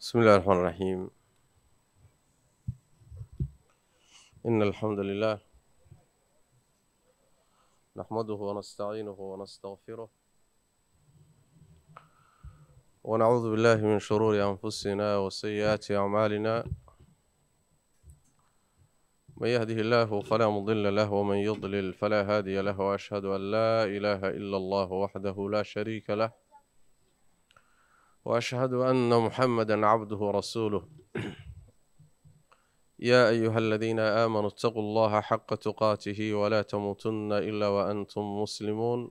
بسم الله الرحمن الرحيم. إن الحمد لله نحمده ونستعينه ونستغفره ونعوذ بالله من شرور أنفسنا وسيئات أعمالنا. من يهده الله فلا مضل له ومن يضلل فلا هادي له، وأشهد أن لا إله إلا الله وحده لا شريك له، وأشهد أن محمدا عبده ورسوله. يا أيها الذين آمنوا اتقوا الله حق تقاته ولا تموتن إلا وأنتم مسلمون.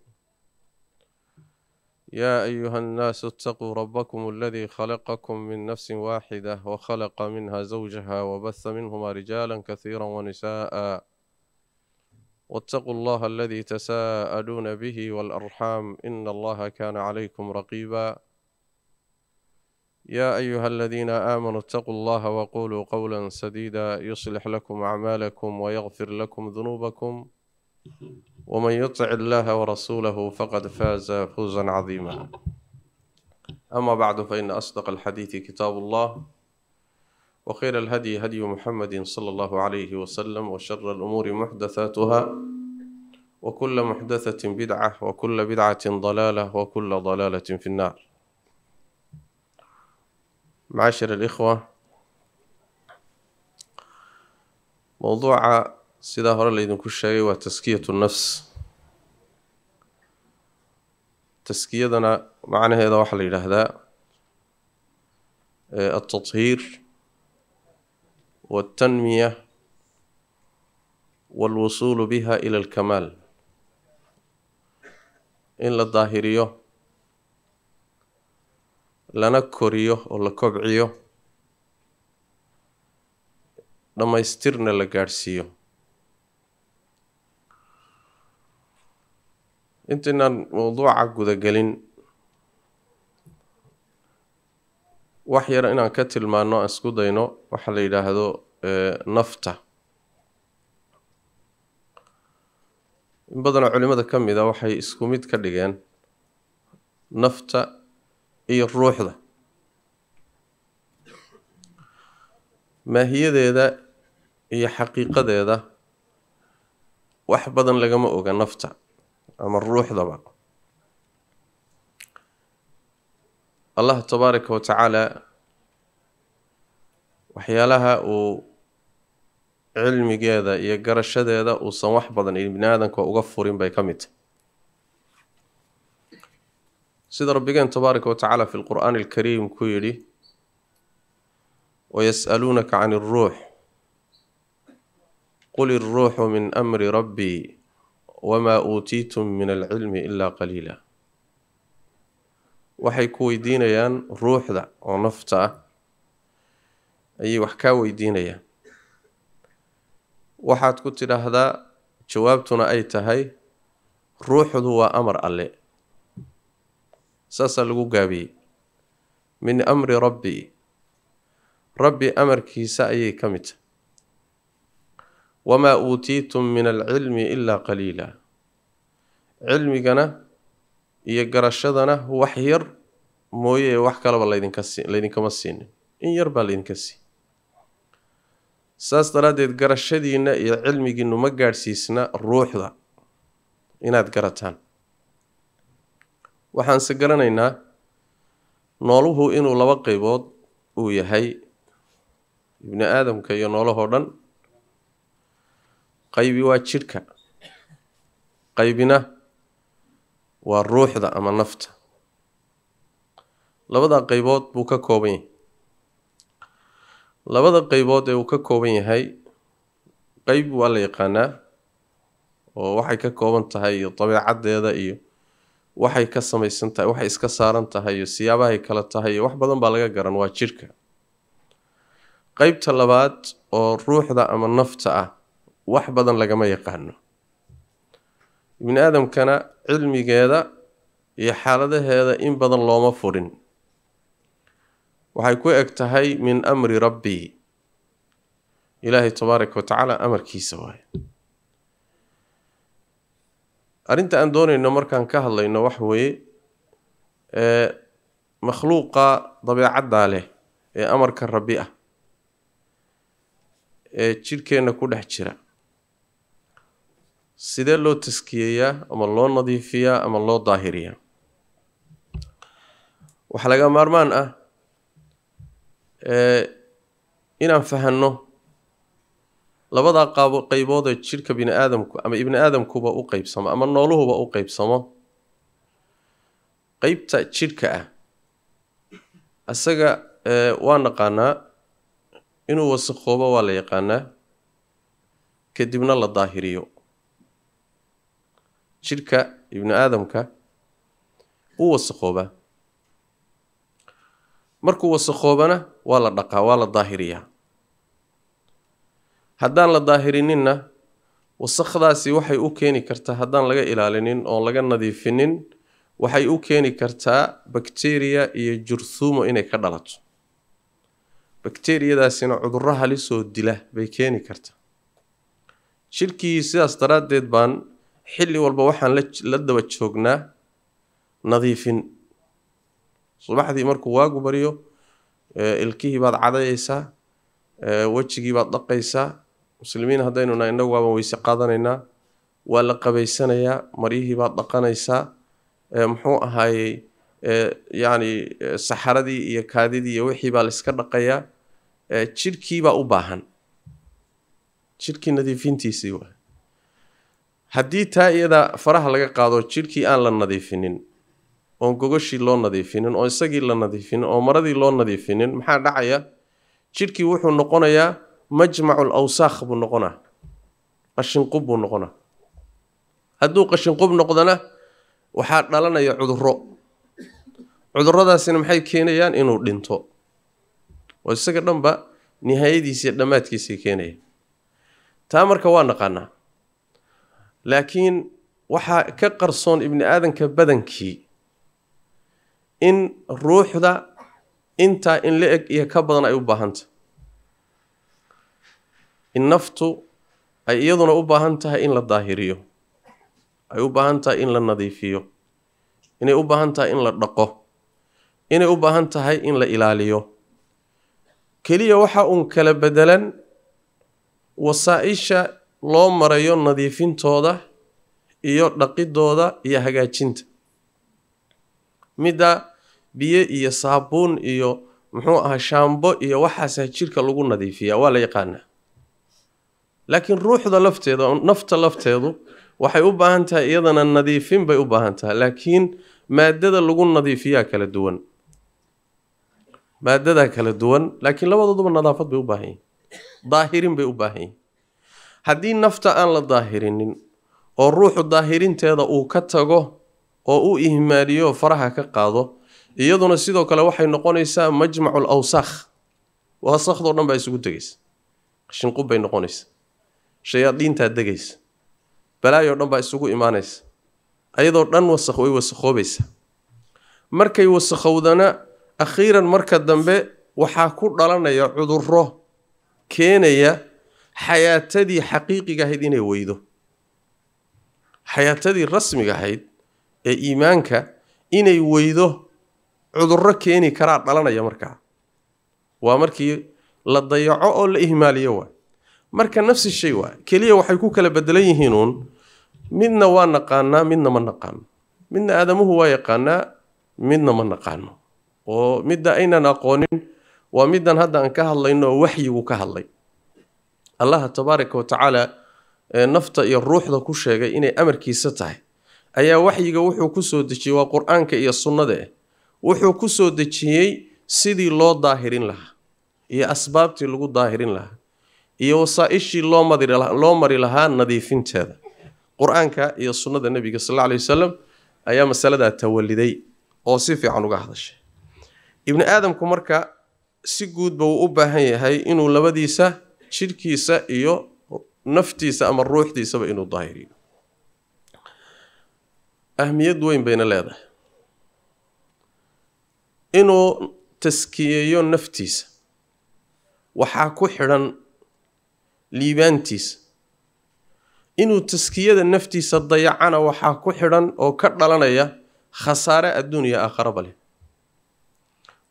يا أيها الناس اتقوا ربكم الذي خلقكم من نفس واحدة وخلق منها زوجها وبث منهما رجالا كثيرا ونساء، واتقوا الله الذي تساءلون به والأرحام إن الله كان عليكم رقيبا. يا أيها الذين آمنوا اتقوا الله وقولوا قولا سديدا يصلح لكم أعمالكم ويغفر لكم ذنوبكم، ومن يطع الله ورسوله فقد فاز فوزا عظيما. أما بعد، فإن أصدق الحديث كتاب الله، وخير الهدي هدي محمد صلى الله عليه وسلم، وشر الأمور محدثاتها، وكل محدثة بدعة، وكل بدعة ضلالة، وكل ضلالة في النار. معاشر الإخوة، موضوع sidaa hore laydinku sheegay waa taskiyatu nafs. taskiyadana macnaheeda waxaa la yidhaahdaa altaطhiir waltanmiya walwusuulu biha ila alkamaal, in la daahiriyo, lana koriyo oo la kobciyo, dhammaystirna la gaadhsiiyo. intaynaan mowduuca gudagelin, wax yar inaan ka tilmaano aan isku dayno waxaa la yidhaahdo nafta. in badanoo culimada ka mid a waxay isku mid ka dhigeen nafta iyo ruuxda. maahiyadeeda iyo xaqiiqadeeda wax badan lagama oga nafta ama ruuxdaba. allah tabaaraka wa tacaala waxyaalaha uu cilmigeeda iyo garashadeeda uusan wax badan ibni aadanka uga furin bay ka mid tahay. sida rabbigeen tabaaraka wa tacaala fi lqur'aani alkariim ku yidhi: wayas'aluunaka can iruux qul iruuxu min amri rabbii wamaa uutiitum min alcilmi ilaa qaliila. waxay ku weydiinayaan ruuxda oo nafta ah, ayay wax kaa weydiinayaan. waxaad ku tidhaahdaa, jawaabtuna ay tahay, ruuxdu waa amar alle. saasaa lagu gaabiyey. min amri rabbi, rabbi amarkiisa ayay ka mid tahay. wamaa uutiitum min alcilmi ilaa qaliila, cilmigana iyo garashadana wax yar mooye wax kalaba laydinkama siinin, in yar baa laydinka sii. saas daraaddeed garashadiinna iyo cilmigiinu ma gaadhsiisna ruuxda inaad garataan. waxaanse garanaynaa nooluhu inuu laba qaybood uu yahay, ibni aadamka iyo noolahoo dhan. qaybi waa jidhka, qaybina waa ruuxda ama nafta. labada qaybood buu ka kooban yahay. labada qaybood ee uu ka kooban yahay, qayb waa la yaqaanaa oo waxay ka kooban tahay iyo dabeecaddeeda iyo waxay ka samaysan tahay, waxay iska saaran tahay iyo siyaabahay kala tahay iyo wax badan baa laga garan, waa jidhka. qaybta labaad oo ruuxda ama nafta ah, wax badan lagama yaqaano. ibni aadamkana cilmigeeda iyo xaaladaheeda in badan looma furin. waxay ku eg tahay min amri rabbi, ilaahay tabaaraka wa tacaala amarkiisa waaye. arrinta aan doonayno markaan ka hadlayno waxa weeye makhluuqa dabeecaddaa leh amarka rabbi ah jirkeena ku dhex jira sidee loo taskiyeeyaa ama loo nadiifiyaa ama loo daahiriyaa waxa laga maarmaan ah inaan fahanno labada qaybood ee jirka bini aadamku ama ibni aadamkuba u qaybsamo ama nooluhuba u qaybsamo qaybta jirka ah asaga waa naqaanaa inuu wasakhoobo waa la yaqaanaa kadibna la daahiriyo jirka ibni aadamka uu wasakhoobaa markuu wasakhoobana waa la dhaqaa waa la daahiriyaa haddaan la daahirininna wasakhdaasi waxay u keeni kartaa haddaan laga ilaalinin oo laga nadiifinin waxay u keeni kartaa bakteeriya iyo jurthumo inay ka dhalato bakteeriyadaasina cudurro halisoo dila bay keeni kartaa jirkii sidaas daraaddeed baan xilli walba waxaan la daba joognaa nadiifin subaxdii markuu waagu bariyo ilkihii baad cadayaysaa wejigii baad dhaqaysaa muslimiin haddaynu nahay innagu waaban weyse qaadanaynaa waa la qabaysanayaa maryihii baad dhaqanaysaa muxuu ahaayey yacni saxaradii iyo kaadidii iyo wixii baa la iska dhaqayaa jirkii baa u baahan jirkii nadiifintiisii waa haddii taa iyada faraha laga qaado jirkii aan la nadiifinin oon gogoshii loo nadiifinin oo isagii la nadiifinin oo maradii loo nadiifinin maxaa dhacaya jirkii wuxuu noqonayaa majmacul awsaakh buu noqonaa qashinqub buu noqonaa hadduu qashinqub noqdana waxaa dhalanaya cudurradaasina maxay keenayaan inuu dhinto oo isaga dhanba nihaayadiisa iyo dhammaadkiisay keenaya taa marka waa naqaanaa laakiin waxaa ka qarsoon ibni aadanka badankii in ruuxda intaa in la eg iyo ka badan ay u baahantah in naftu ay iyaduna u baahan tahay in la daahiriyo ay u baahan tahay in la nadiifiyo inay u baahan tahay in la dhaqo inay u baahan tahay in la ilaaliyo keliya waxa uun kala bedelan wasaa-isha loo marayo nadiifintooda iyo dhaqidooda iyo hagaajinta midda biyo iyo saabuun iyo muxuu ahaa shaambo iyo waxaasaa jirka lagu nadiifiyaa waa la yaqaanaa laakiin ruuxda lafteeda nafta lafteedu waxay u baahan tahay iyadana nadiifin bay u baahan tahay laakiin maadada lagu nadiifiyaa kala duwan maadadaa kala duwan laakiin labadooduba nadaafad bay u baahan yihin daahirin bay u baahan yihin haddii nafta aan la daahirinin oo ruuxu daahirinteeda uu ka tago oo u ihmaaliyo faraha ka qaado iyaduna sidoo kale waxay noqonaysaa majmacul awsaakh wasakhdoo dhan baa isugu tegaysa qashinqub bay noqonaysa shayaadiintaa degaysa balaayoo dhan baa isugu imaanaysa ayadoo dhan wasakh way wasakhoobaysa markay wasakhowdana akhiiran marka dambe waxaa ku dhalanaya cudurro keenaya xayaatadii xaqiiqiga ahayd inay weydo xayaatadii rasmiga ahayd ee iimaanka inay weydo cudurro keeni karaa dhalanaya markaa waa markii la dayaco oo la ihmaaliyo waa marka nafsi shay waa keliya waxay ku kala bedelan yihiinuun midna waa naqaanaa midna ma naqaano midna aadamuhu waa yaqaanaa midna ma naqaano oo midda aynan aqoonin waa middan hadda aan ka hadlayno oo waxyigu ka hadlay allaha tabaaraka wa tacaala nafta iyo ruuxda ku sheegay inay amarkiisa tahay ayaa waxyiga wuxuu ku soo dejiyey waa qur-aanka iyo sunnada wuxuu ku soo dejiyey sidii loo daahirin lahaa iyo asbaabtii lagu daahirin lahaa iyo wasaa-ishii loo mari lahaa nadiifinteeda qur-aanka iyo sunnada nebiga sal alla alay wasalam ayaa masaladaa tawaliday oo si fiican uga hadashay ibni aadamku marka si guudba wuu u baahan yahay inuu labadiisa jidhkiisa iyo naftiisa ama ruuxdiisaba inuu daahiriyo ahmiyad weyn bayna leedahay inuu taskiyeeyo naftiisa waxaa ku xidhan liibaantiisa inuu taskiyada naftiisa dayacana waxaa ku xidhan oo ka dhalanaya khasaare adduun iyo aakharaba leh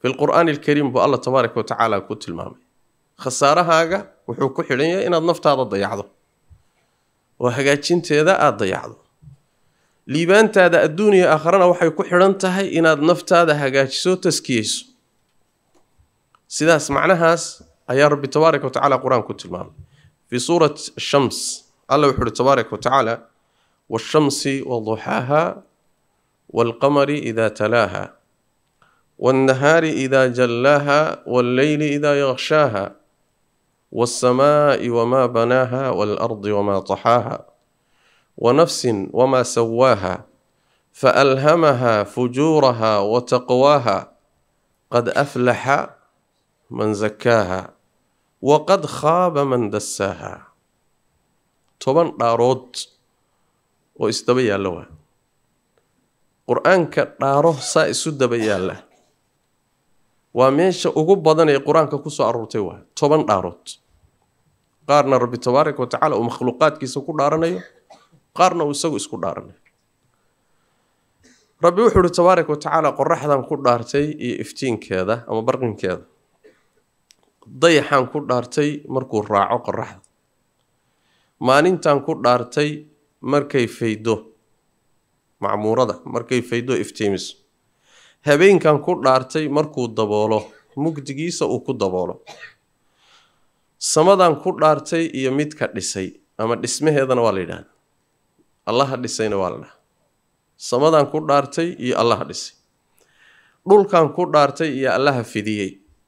في القرآن الكريم بو الله تبارك وتعالى كنت المامي خسارهاga wuxuu ku xidhan yahay inaad naftaada dayacdo oo hagaajinteeda aad dayacdo liibaantaada adduuniya aakhirana waxay ku xidhan tahay inaad naftaada hagaajiso taskiyeyso sidaas macnahaas ayaa rabbi tabaaraka wa tacaala quraan ku tilmaamay fi suurat ash-shams Allah wuxuu tabaaraka wa tacaala wash-shamsi wadhuhaha wal-qamari idha talaha wan-nahari idha jallaha wal-layli idha yaghshaha was-samaa'i wama banaha wal-ardi wama tahaha ونفس وما سواها فألهمها فجورها وتقواها قد أفلح من زكاها وقد خاب من دساها طبعا دارود وإستبيا الله قرآن كداره سائسودبيا الله وميش أقوب بدني قرآن كقصة أروتيوه طبعا دارود قارنا ربي تبارك وتعالى ومخلوقات كيسو كدارنا qaarna uu isagu isku dhaaranay rabbi wuxuu tabaaraka wa tacaala qorraxdan ku dhaartay iyo iftiinkeeda ama barqinkeeda dayaxan ku dhaartay markuu raaco qorraxda maalintan ku dhaartay markay faydo macmuurada markay faydo iftiimiso habeenkan ku dhaartay markuu daboolo mugdigiisa uu ku daboolo samadan ku dhaartay iyo mid ka dhisay ama dhismaheedana waa la yiraahdaa الله دhisayna waa la samadan ku dhaartay iyo Allah dhisay dhulkan ku dhaartay iyo Allah fidiyay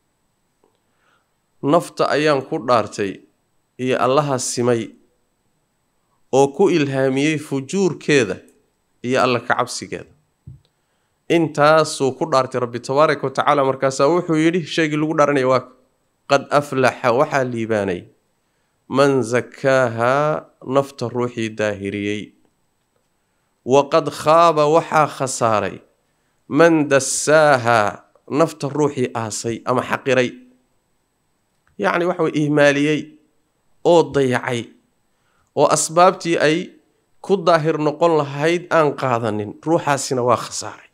nafta ayaan ku dhaartay iyo Allah simay oo ku ilhaamiyay fujuurkeeda iyo Allah ka cabsigeeda intaas uu ku dhaartay rabbi tabaaraka wa tacaala markaas wuxuu yiri sheegi lagu dhaaranay waa qad aflaha waxa liibaanay man zakaaha nafta ruuxi daahiriyay وقد خاب وحا خساري من دساها نفط الروحي آسي أما حقيري يعني وحو إهماليي أو ضيعي وأسبابتي أي كظاهر نقول لهايد أن قاذنين روحا سنوا خساري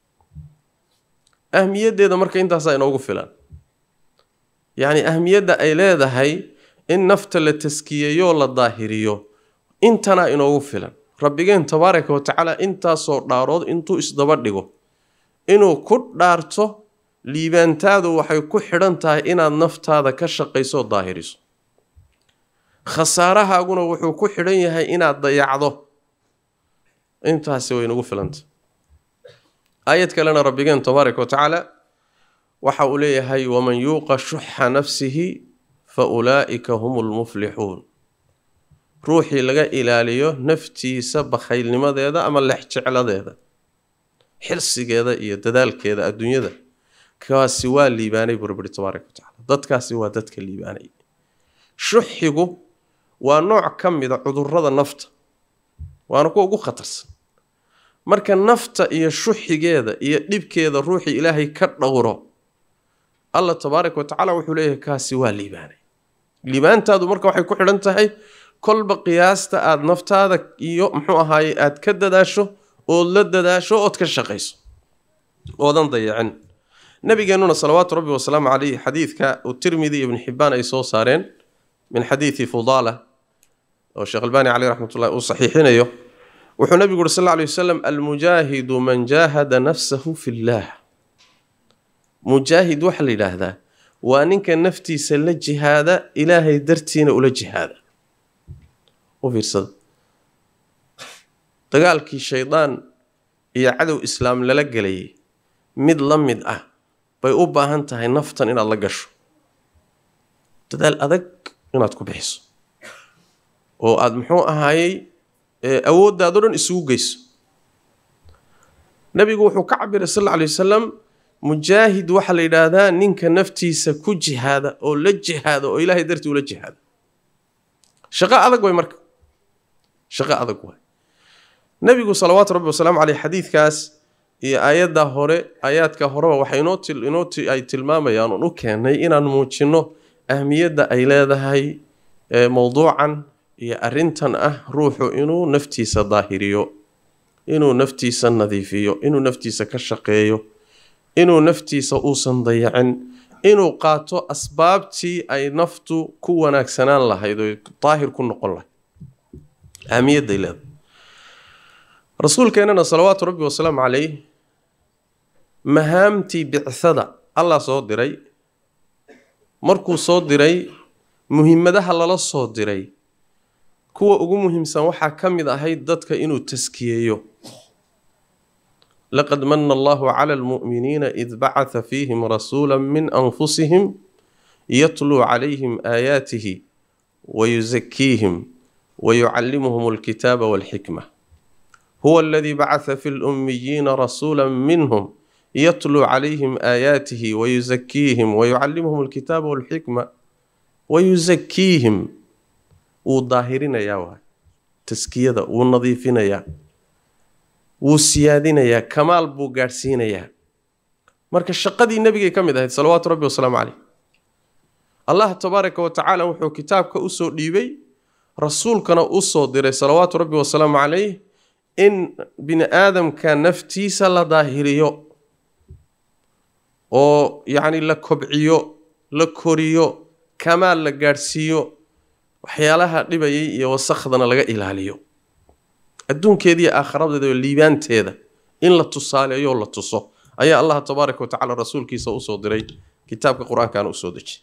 أهمية دي مركا انتا ساينوغو فلان يعني أهمية دا أي ليدا هاي إن نفط لتسكييو للظاهريو انتنا إنوغو فلان rabbigeen tabaaraka wa tacaala intaasoo dhaarood intuu isdaba dhigo inuu ku dhaarto liibaantaadu waxay ku xidhan tahay inaad naftaada ka shaqayso daahiriso khasaarahaaguna wuxuu ku xidhan yahay inaad dayacdo intaasi way nagu filanta aayad kalena rabbigeen tabaaraka wa tacaala waxa uu leeyahay waman yuuqa shuxa nafsihi fa ulaa'ika humul muflixuun ruuxii laga ilaaliyo naftiisa bakhaylnimadeeda ama lexjecladeeda xirsigeeda iyo dadaalkeeda adduunyada kaasi waa liibaanay rabbi tabaaraka wa tacaala dadkaasi waa dadka liibaanay shuxigu waa nooc ka mid ah cudurrada nafta waana kuwa ugu khatarsan marka nafta iyo shuxigeeda iyo dhibkeeda ruuxii ilaahay ka dhowro Allah tabaaraka wa tacaala wuxuu leeyahay kaasi waa liibaanay liibaantaadu marka waxay ku xidhan tahay kolba qiyaasta aad naftaada iyo muxuu ahaay aad ka dadaasho oo la dadaasho oo ka shaqeyso oodan dayacin nabigeenuna salawaatu rabbi wa salaamu alayhi xadiidka tirmidhi ibn hibban ay soo saareen min xadiisi fudala oo sheekh albani alayhi rahmatullah uu saxiixinayo wuxuu nabigu sallallahu alayhi wasallam al-mujahidu man jahada nafsahu fillah mujahid waxa la yiraahdaa waa ninka naftiisa la jihaada ilaahay dartiina ula jihaada وفيرسد dagaalkii shaydaan iyo cadow islaam lala galay mid la mid ah bay u baahan tahay naftan inaad la gasho dadaal adag inaad ku bixiso oo aad muxuu ahaayay awooddaadu dhan isugu geyso nabigu wuxuu ka cabiray sallallahu alayhi wasallam mujaahid waxa la yiraahdaa ninka naftiisa ku jihaada oo la jihaada oo ilaahay dartii ula jihaada shaqo adag way marka shaqo adag way nabigu salawaatu rabbi wa salaamu alayhi xadiidkaas iyo aayadda hore aayaadka horeba waxay inoo ay tilmaamayaan oo u keenay inaan muujino ahmiyadda ay leedahay mowduucan iyo arintan ah ruuxu inuu naftiisa daahiriyo inuu naftiisa nadiifiyo inuu naftiisa ka shaqeeyo inuu naftiisa uusan dayacin inuu qaato asbaabtii ay naftu ku wanaagsanaan lahayd oo daahir ku noqon lahayd ahmiyadda leedahay rasuulkeenana salawaatu rabbi wasalaamu calayh mahaamtii bicthada allah soo diray markuu soo diray muhiimadaha lala soo diray kuwa ugu muhiimsan waxaa ka mid ahayd dadka inuu taskiyeeyo laqad manna allahu cala almu'miniina id bacatha fiihim rasuula min anfusihim yatluu calayhim aayaatihi wayuzakiihim wayucallimuhum alkitaaba walxikma huwa aladii bacatha fi lummiyiina rasuula minhum yatluu calayhim aayaatihi wayuzakiihim wayucallimuhum alkitaaba walxikma wayuzakiihim wuu daahirinayaa waay taskiyada wuu nadiifinayaa wuu siyaadinayaa kamaal buu gaadhsiinayaa marka shaqadii nebigay ka mid ahayd salawaatu rabbi wasalaamu caleyh allah tabaaraka wa tacaala wuxuu kitaabka usoo dhiibay rasuulkana usoo diray salawaatu rabbi wasalaamu caleyh in bini aadamka naftiisa la daahiriyo oo yacni la kobciyo la koriyo kamaal la gaadhsiiyo waxyaalaha dhibayay iyo wasakhdana laga ilaaliyo adduunkeeda iyo aakhiradeeda iyo liibaanteeda in la tusaaleeyo la tuso ayaa allah tabaaraka wa tacaala rasuulkiisa usoo diray kitaabka qur-aankana usoo dejiyay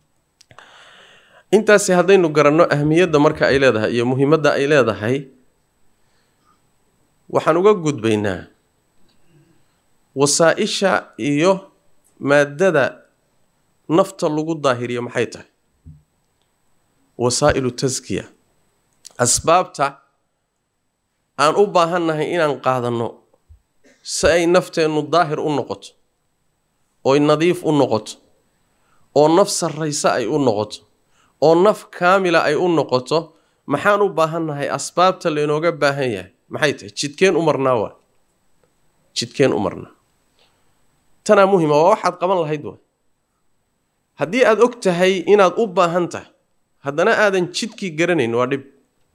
intaasi haddaynu garanno ahmiyadda marka ay leedahay iyo muhiimadda ay leedahay waxaan uga gudbaynaa wasaa-isha iyo maadada nafta lagu daahiriyo maxay tahay wasaa'ilu taskiya asbaabta aan u baahannahay inaan qaadanno si ay nafteennu daahir u noqoto oo nadiif u noqoto oo naf sarraysa ay u noqoto oo naf kaamila ay u noqoto maxaan u baahannahay asbaabta laynooga baahan yahay maxay tahay jidkeen u marnaa waa jidkeen u marnaa tanaa muhima waa waxaad qaban lahayd waa haddii aad og tahay inaad u baahan tahay haddana aadan jidkii garanayn waa dhib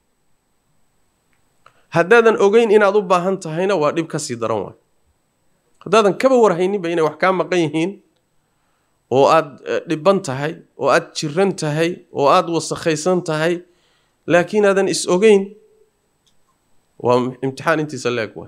haddaadan ogeyn inaad u baahan tahayna waa dhib ka sii daran waay haddaadan kaba warhayninba inay wax kaa maqan yihiin oo aad dhibban tahay oo aad jiran tahay oo aad wasakhaysan tahay laakiin aadan is ogeyn waa imtixaan intiisa leeg waay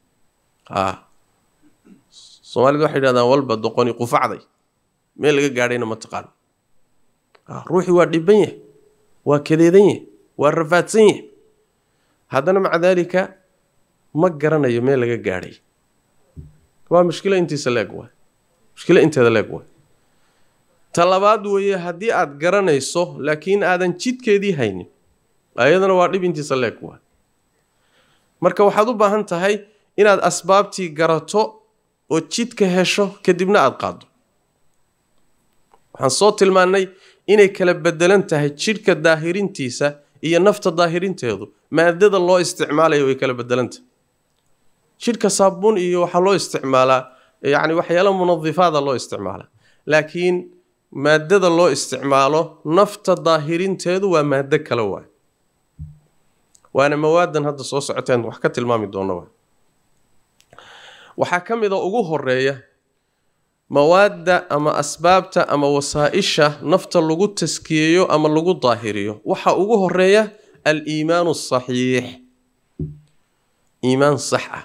soomaalidu waxay yidhahdaan walba doqoni qufacday meel laga gaadhayna ma taqaan ruuxii waa dhibban yahay waa kadeedan yahay waa rafaadsan yahay haddana maca daalika ma garanayo meel laga gaadhay waa mushkilo intiisa leeg waay mushkilo inteeda leeg waay ta labaad weeye haddii aad garanayso laakiin aadan jidkeedii haynin ayadana waa dhib intiisa leeg waay marka waxaad u baahan tahay inaad asbaabtii garato oo jidka hesho kadibna aad qaaddo waxaan soo tilmaannay inay kala bedelan tahay jidhka daahirintiisa iyo nafta daahirinteedu maadada loo isticmaalayo way kala bedelantahay jidhka saabuun iyo waxaa loo isticmaalaa yacni waxyaalo munadifaada loo isticmaalaa laakiin maadada loo isticmaalo nafta daahirinteedu waa maado kale waay waana mawaadan hadda soo socoteen wax ka tilmaami doono waay waxaa ka mid a ugu horeeya mawaadda ama asbaabta ama wasaa-isha nafta lagu taskiyeeyo ama lagu daahiriyo waxaa ugu horeeya al-iimaanu asaxiix iimaan sax ah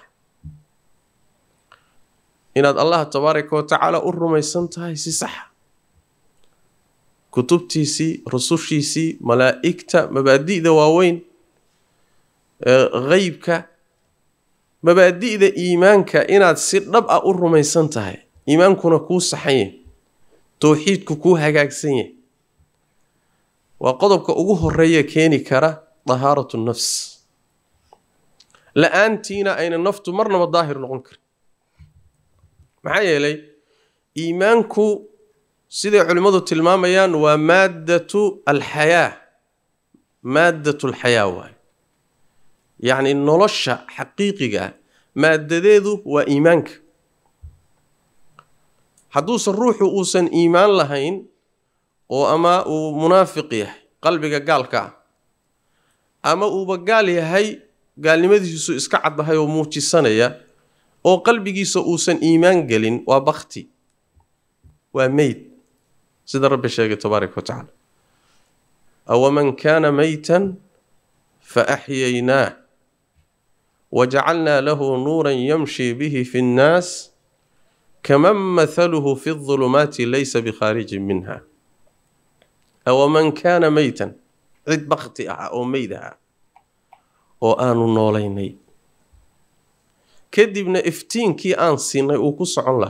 inaad allah tabaaraka wa tacaala u rumaysan tahay si saxa kutubtiisii rusushiisii malaa'igta mabaadi'da waaweyn qeybka mabaadi'da iimaanka inaad si dhab ah u rumaysan tahay iimaankuna kuu saxan yahay towxiidku kuu hagaagsan yahay waa qodobka ugu horeeya keeni kara dahaaratu nafs la-aantiina ayna naftu marnaba daahir noqon karin maxaa yeelay iimaanku siday culimmadu tilmaamayaan waa maaddatu alxayaa maaddatu alxayaa waay yacni nolosha xaqiiqiga ah maadadeedu waa iimaanka hadduusan ruuxu uusan iimaan lahayn oo ama uu munaafiq yahay qalbiga gaalka ah ama uuba gaal yahay gaalnimadiisu iska caddahay oo muujisanaya oo qalbigiisa uusan iimaan gelin waa bakti waa meyd sida rabbi sheegay tabaaraka wa tacaala awaman kaana maytan فأحييناه وجعلنا له نورا يمشي به في الناس كمن مثله في الظلمات ليس بخارج منها أو من كان ميتا عد بختها أو ميدها وآن نوليني كدبنا افتين كي آنسينا وكس عن الله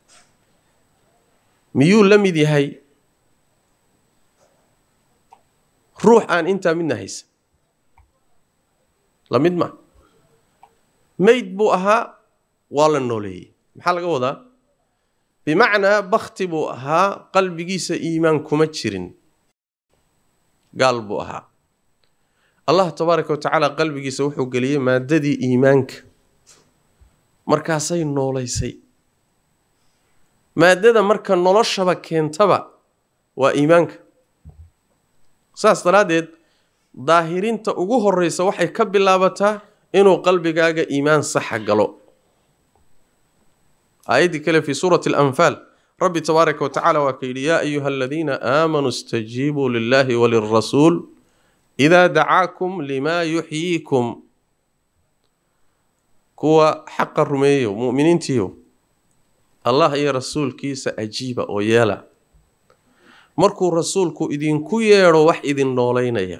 ميول لمدي هاي روح آن انت منا هيس lamid ma mayd buu ahaa waa la nooleeyey maxaa laga wadaa bimacnaa bakti buu ahaa qalbigiisa iimaan kuma jirin gaal buu ahaa allah tabaaraka wa tacaala qalbigiisa wuxuu geliyey maadadii iimaanka markaasay nooleysay maadada marka noloshaba keentaba waa iimaanka saas daraadeed daahirinta ugu horeysa waxay ka bilaabataa inuu qalbigaaga iimaan sax galo aayadii kale fi suurati al-anfal rabbi tabaaraka wa tacaala waa kayidhi yaa ayuha aladiina aamanuu istajiibuu lillahi walirrasuul idaa dacaakum limaa yuxyiikum kuwa xaqa rumeeyo mu'miniintiyo allah iyo rasuulkiisa ajiiba oo yeela markuu rasuulku idinku yeedho wax idin nooleynaya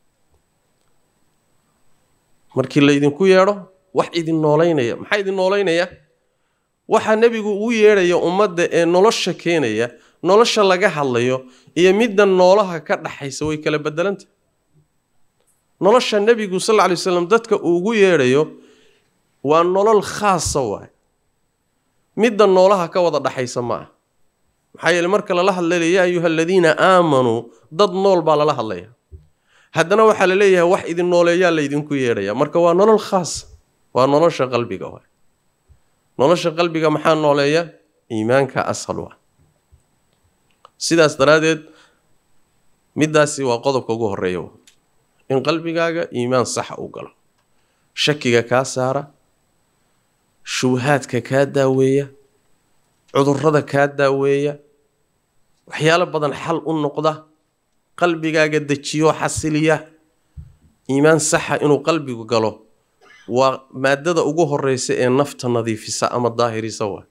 markii la idinku yeedho wax idin nooleynaya maxaa idin nooleynaya waxa nabigu uu yeedhayo ummadda ee nolosha keenaya nolosha laga hadlayo iyo midda noolaha ka dhaxaysa way kala bedelanta nolosha nabigu sallallahu alayhi wasallam dadka ugu yeedhayo waa nolol khaas ah midda noolaha ka wada dhaxaysa ma maxay yeelay marka la hadlayo yaa ayuhalladina aamanu dad nool baa la hadlaya haddana waxa la leeyahay wax idin nooleeyaa la idinku yeedhaya marka waa nolol khaas waa nolosha qalbiga nolosha qalbiga maxaa nooleeya iimaanka asal waa sidaas daraadeed midaasi waa qodobka ugu horeeyo in qalbigaaga iimaan sax u galo shakiga ka saara shubahaadka ka daaweeya cudurrada ka daaweeya waxyaalo badan xal u noqda qalbigaaga dajiyo xasiliya iimaan saxa inuu qalbigu galo waa maadada ugu horeysa ee nafta nadiifisa ama daahirisa waa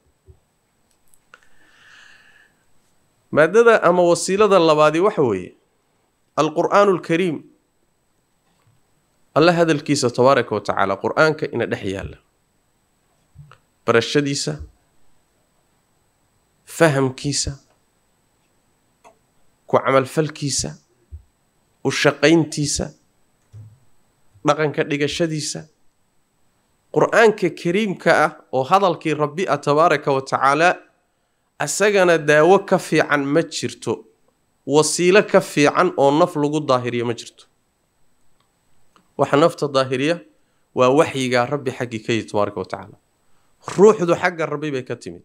maadada ama wasiilada labaadi waxa weeye alqur'aanul kariim allah hadalkiisa tabaaraka wa tacaala qur'aanka ina dhex yaala barashadiisa fahamkiisa ku camal falkiisa u shaqayntiisa dhaqanka dhigashadiisa qur'aanka kariimka ah oo hadalkii rabbi tabaaraka wa tacaala asagana daawo ka fiican ma jirto wasiilo ka fiican oo naf lagu daahiriyo ma jirto waxa nafta daahiriya waa waxyiga rabbi xaqi ka tabaaraka wa tacaala ruuxdu xagga rabbi bay ka timid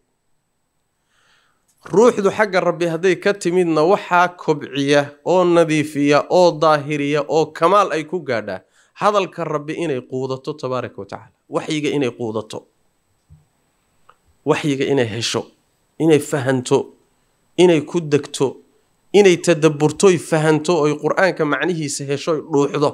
ruuxdu xagga rabbi haday ka timidna waxa kobciya oo nadiifiya oo daahiriya oo kamaal ay ku gaadhaa hadalka rabbi inay quudato tabaaraka wa tacaala waxyiga inay quudato waxyiga inay hesho inay fahanto inay ku degto inay tadabburto ay fahanto oo quraanka macnihiisa hesho dhuuxdo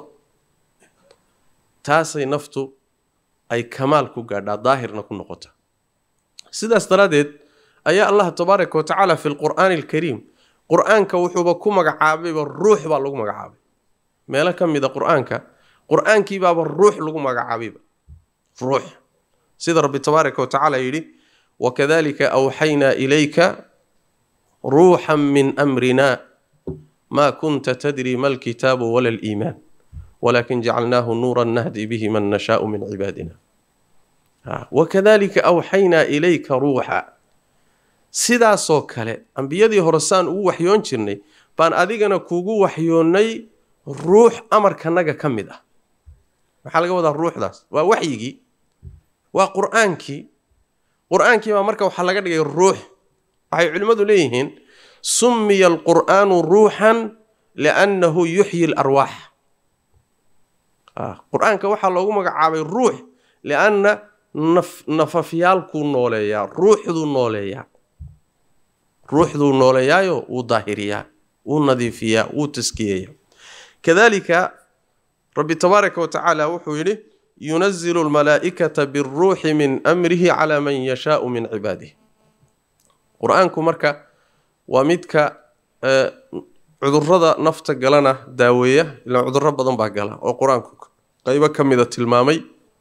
taasay naftu ay kamaal ku gaadhaa daahirna ku noqota sidaas daraadeed ayaa allah tabaaraka wa tacaala fi alqur'aan alkariim quraanka wuxuuba ku magacaabay ruux baa lagu magacaabay meelo kamida quraankii baa ruux lagu magacaabay ruux sida rabbi tabaaraka wa tacaala yiri wakadhalika awhayna ilayka ruuhan min amrina ma kunta tadri mal kitabu wala al iman walakin ja'alnahu nuran nahdi bihi man nasha'u min ibadina wakadhalika awhayna ilayka ruuha sidaasoo kale ambiyadii horesaan ugu waxyoon jirnay baan adigana kuugu waxyoonay ruux amarkanaga kamid ah waxa laga wadaa ruuxdaas waa waxyigi waa quraankii baa marka waxa laga dhigay ruux waxay culimadu leeyihiin summiya alqur'aanu ruuhan li'annahu yuhyi al-arwah quraanka waxa loogu magacaabay ruux li'anna nafafyaalkuu nooleeyaa ruuxduu nooleeyaa ruuxduu nooleeyaayo wuu daahiriyaa wuu nadiifiyaa wuu taskiyeeyaa kadalika rabbi tabaaraka wa tacaala wuxuu yidhi ينزل الملائكة بالروح من أمره على من يشاء من عباده قرآنكم مركا ومدك عذر رضا نفط قلنا داوية إلا عذر رب ضنبا قلنا وقرآنكم قيبا كمدة المامي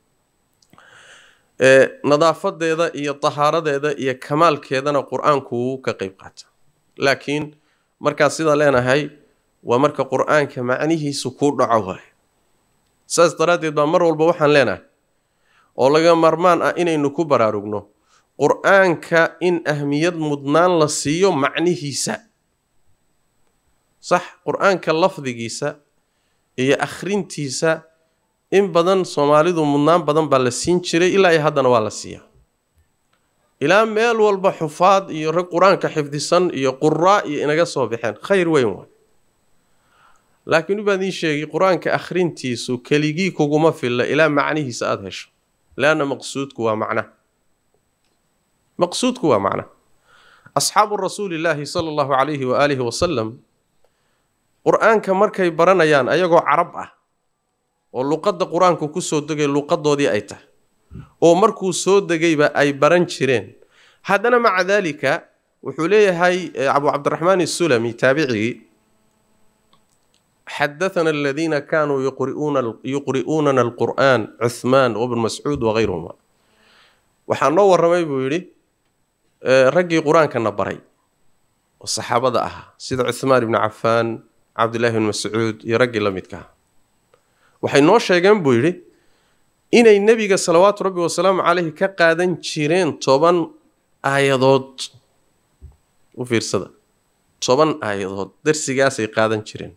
نظافة ديدا إيا الطهارة ديدا إيا كمال كيدنا قرآنكم كقيب قاتا لكن مركا سيدا لنا هاي ومركا قرآنك معنيه سكور دعوه saas daraaddeed baa mar walba waxaan leenahay oo laga marmaan ah inaynu ku baraarugno qur'aanka in ahmiyad mudnaan la siiyo macnihiisa sax qur'aanka lafdigiisa iyo akhrintiisa in badan Soomaalidu mudnaan badan baa la siin jiray ilaa haddana waa la siiyaa ilaa meel walba xufaad iyo rag qur'aanka xifdisan iyo qurraa iyo inaga soo bixeen khayr weyn waa لكن يبادين شيء قرآن كأخرين تيسو كليجي كوجما في الله إلى معنيه سأدهش لأن مقصود كوا معناه مقصود كوا معناه أصحاب الرسول الله صلى الله عليه وآله وسلم قرآن كمركي برانيان أيقو عربة واللقد قرآن كوكسو دقي اللقد دي أيته ومركو سود دقي أي برانشرين هذا مع ذلك وحوليه هاي أبو عبد الرحمن السلمي تابعي حدثنا الذين كانوا يقرؤوننا القرآن عثمان وابن مسعود وغيرهما وحنو الرمي بيقولي رجي قرآن كان بري والصحابة ذاها سيد عثمان بن عفان عبد الله بن مسعود يرجي لميتك وحنو شيئا بيقولي إن النبي صلوات ربي وسلام عليه كقادن شيرين طبعا آيات وفي رصدا طبعا آيات درس جاسي قادن شيرين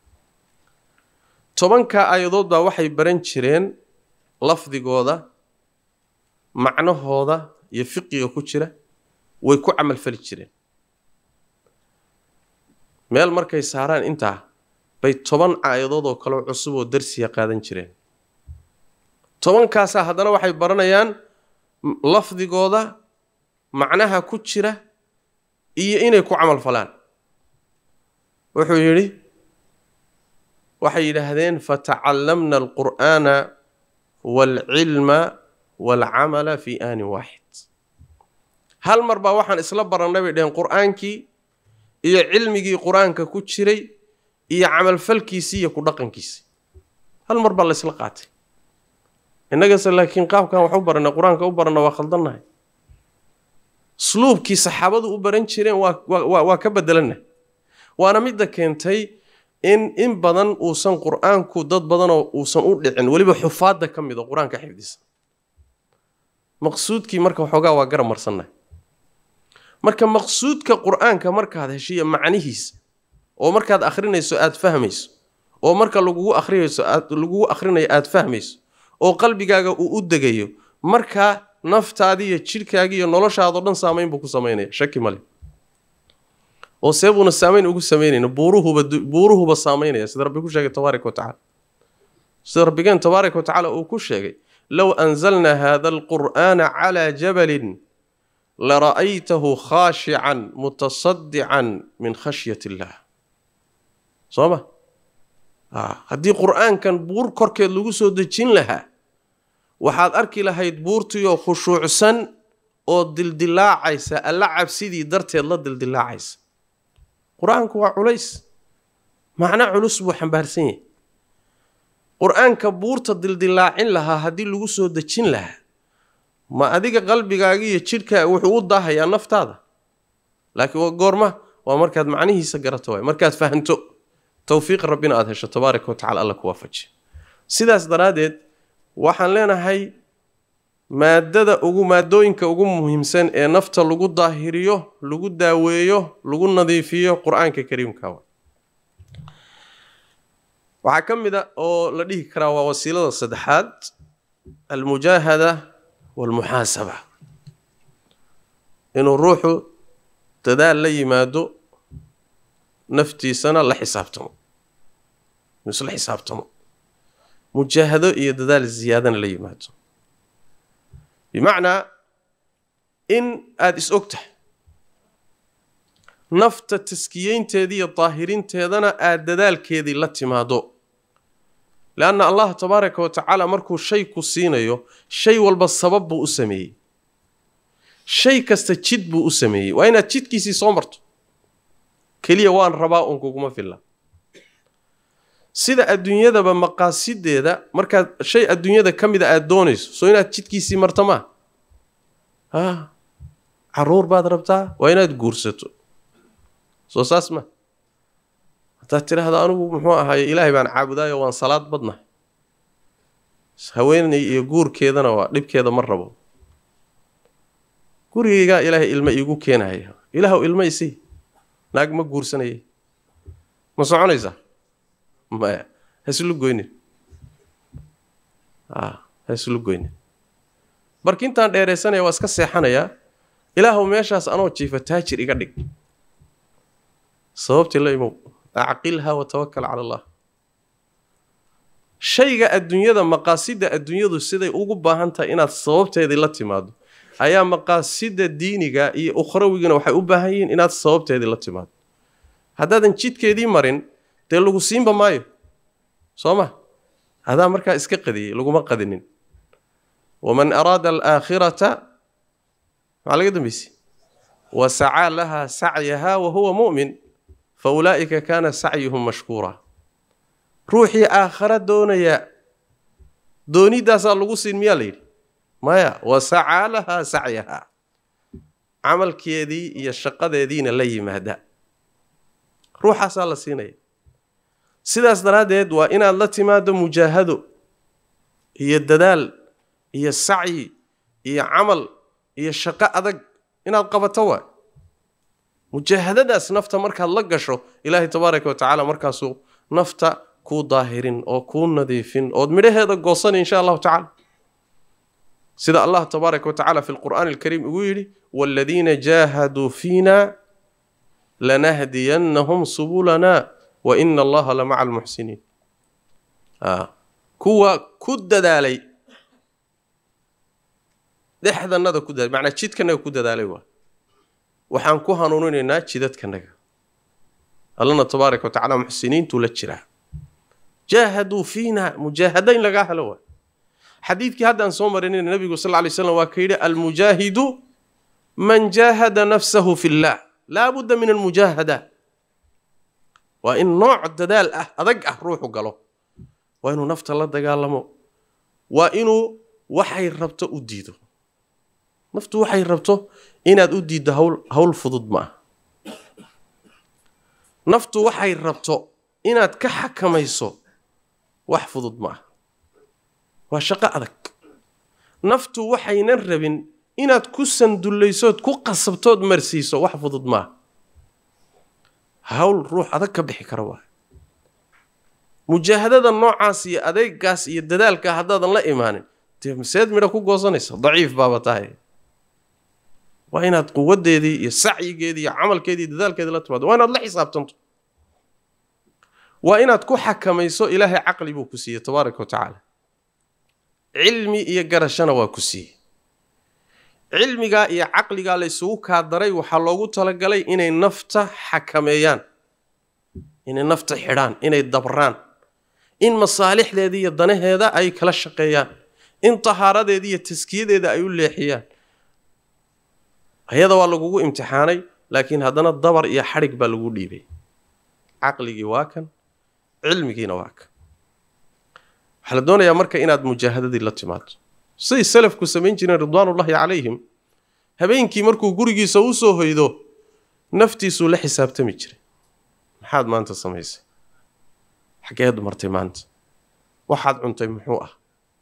tobanka aayadood baa waxay baran jireen lafdigooda macnahooda iyo fiqiga ku jira way ku amal fali jireen meel markay saaraan inta bay 10 aayadood oo kale cusub oo darsiga qaadan jireen 10kaas hadana waxay baranayaan lafdigooda macnaha ku jira iyo inay ku amal falaan wuxuu yiri waxay yiraahdeen fata'allamna al-Qur'ana wal-'ilma wal-'amala fi aan waahid hal marba waxaan isla baranay dheen qur'aankii iyo cilmigii quraanka ku jiray iyo amal falkiisa iyo ku dhaqankiisa hal marba la isla qaatay inaga laakiin qaabkan wax u baranay quraanka u baranay waa khaldanahay sluubkii saxaabadu u baran jireen waa ka bedelana waana mid keentay in badan uusan quraanku dad badan oo uusan u dhicin waliba xufaada kamid ah quraanka xifdisa maqsuudkii marka waxoogaa waa garan marsanay marka maqsuudka quraanka markaad heshiyo macnihiisa oo markaad akhrinayso aad fahmayso oo marka lagu akhrinayo aad fahmayso oo qalbigaaga uu u degayo marka naftaada iyo jirkaaga iyo noloshaada dhan saameyn buu ku sameeynaya shaki male oo seebuna saameyn ugu sameeynayna buuruhuba saameynaya sida rabbi ku sheegay tabaaraka wa tacaala sida rabbigan tabaaraka wa tacaala uu ku sheegay law anzalna hadha alqur'ana ala jabalin la ra'aytahu khashi'an mutasaddian min khashyati allah soma hadii qur'aankan buur korkeed lagu soo dejin lahaa waxaad arki lahayd buurtiyo khushuucsan oo dildilaacaysa alla cabsidii darteed la dildilaacaysa quraanku waa culays macna culus buu xambaarsan yahay quraanka buurta dildilaacin lahaa hadii lagu soo dejin lahaa ma adiga qalbigaaga iyo jirkaaga wuxuu u daahayaa naftaada laakiin goorma waa markaad macnihiisa garato way markaad fahanto tawfiiq rabbina aad hesho tabaaraka wa tacaala alla ku waafaji sidaas daraadeed waxaan leenahay maadooyinka ugu muhiimsan ee nafta lagu daahiriyo lagu daaweeyo lagu nadiifiyo quraanka kariimka waxa kamida oo la dhihi karaa waa wasiilada saddexaad al-mujahada wal-muhasaba inuu ruuxu dadaal la yimaado naftiisana la xisaabtamo misla xisaabtamo mujahado iyo dadaal ziyaadana la yimaado بمعنى إن أدس أكته نفط التسكيين تهدي الطاهرين تهدنا أددال كيدي لاتمادو لأن الله تبارك وتعالى مركو شيء كسينيو شيء والبالسبب بو أسمي شيء كستجد بو أسمي وأين تجد كيسي صمرت كليا وان رباء أنكوكما في الله سيدا الدنيا دا بمقاصد دا مركا شيء الدنيا دا كم دا أدونيس سوينا تجد كيسي مرتما عرور بعد ربطا وأين تقورستو سو ساسمه ترى هذا أنا محوها هاي إلهي بان عابدايا وان صلاة بدنا هوين يقول كذا نوا لب كذا مرة بو قول يجا إلهي إلما يقول كين هاي إلهه إلما يسي ناق ما قول سنة ما صعون إذا ما هسلو قويني هسلو قويني بركين تان ديرسانة واسكا سيحانا يا إلهه ميشاس أنا وشيفة تاجر إيقادك صوبت الله يمو أعقلها وتوكل على الله شيء الدنيا ذا مقاصد الدنيا ذو السيدة أوجبها أنت إن الصواب تهدي لا تماد أيام مقاصد الدين جا أخروينا وحيوبها هين إن الصواب تهدي لا تماد هذا نشيد كذي مرن تلقوا سين بمايو صوما هذا مركا إسكقدي لقوا ما قدنين ومن أراد الآخرة على قدم بيسي وسعى لها سعيها وهو مؤمن فأولئك كان سعيهم مشكورا روحي آخرة دوني داسا لغوسين ميالي مايا وسعى لها سعيها عمل كيدي يشقى ديدين اللي مهدا روح أسال سيني سيداس دراديد وإن الله تماد مجاهد هي الددال هي السعي هي عمل هي الشقاء أدق إن القبطوا مجاهدة نفط مركا لقشو إلهي تبارك وتعالى مركاسو نفط كو ظاهرين أو كو نظيفين أو دمره هذا قوصان إن شاء الله تعالى سيدة الله تبارك وتعالى في القرآن الكريم يقول والذين جاهدوا فينا لنهدينهم سبلنا وإن الله لمع المحسنين كوا كد دالي لحظة نذا كد دالي معنى تشيد كنا كد دالي waxaan ku hanuuninaynaa jidadkanaga Allahna tabaaraka wa ta'ala muhsiniintu la jira jahadu fiina mujahadain laga helo xadiidkii hadan soo marinay nabiga sallallahu alayhi wasallam waa kayda al mujahidu man jahada nafsahu fillah la budda min al mujahada wa in nooc dadaal adag ruuxu galo waa inuu nafta la dagaalamo waa inuu waxay rabto u diido naftu waxay rabto inaad u diido hawl fudud ma naftu waxay rabto inaad ka xakamayso wax fudud ma waa shaqo adag naftu waxayna rabin inaad ku sanduleyso ku qasabtood marsiiso wax fudud ma hawl ruux adag ka bixi kara waa mujaahadada noocaas iyo adeegaas iyo dadaalka hadaadan la imaanin teemseed mira ku goosanaysa daciif baaba tahay وإنها قوة دي السعي دي عمل كذي ذلك كذي لا تماد وإنها الله حساب تنطو وإنها تكون حكم يسوع إلهي عقلي بوكسية تبارك وتعالى علمي يجرشنا وكسي علمي جا عقلي قال يسوق هالدري وحلوه تلقى إن النفط حكميان إن النفط حران إن الدبران إن مصالح ذي الدنيا هذا أي كلا شقيان إن طهارة ذي التسكيد ذي أي اللحيان هذا والله جوجو امتحاني لكن هذانا الضبر يا حرق بالجودي بي عقلي واكن علمي نواك حلدونا يا مركا إناد مجاهدة دي اللاتمات سي السلف كسمين جنا رضوان الله عليهم هبينكي مركو جورجي سوسو هيدو نفتي سو لحساب تمجري حاد ما أنت سميسي حكاية مرتي ما أنت واحد عنتي محوقة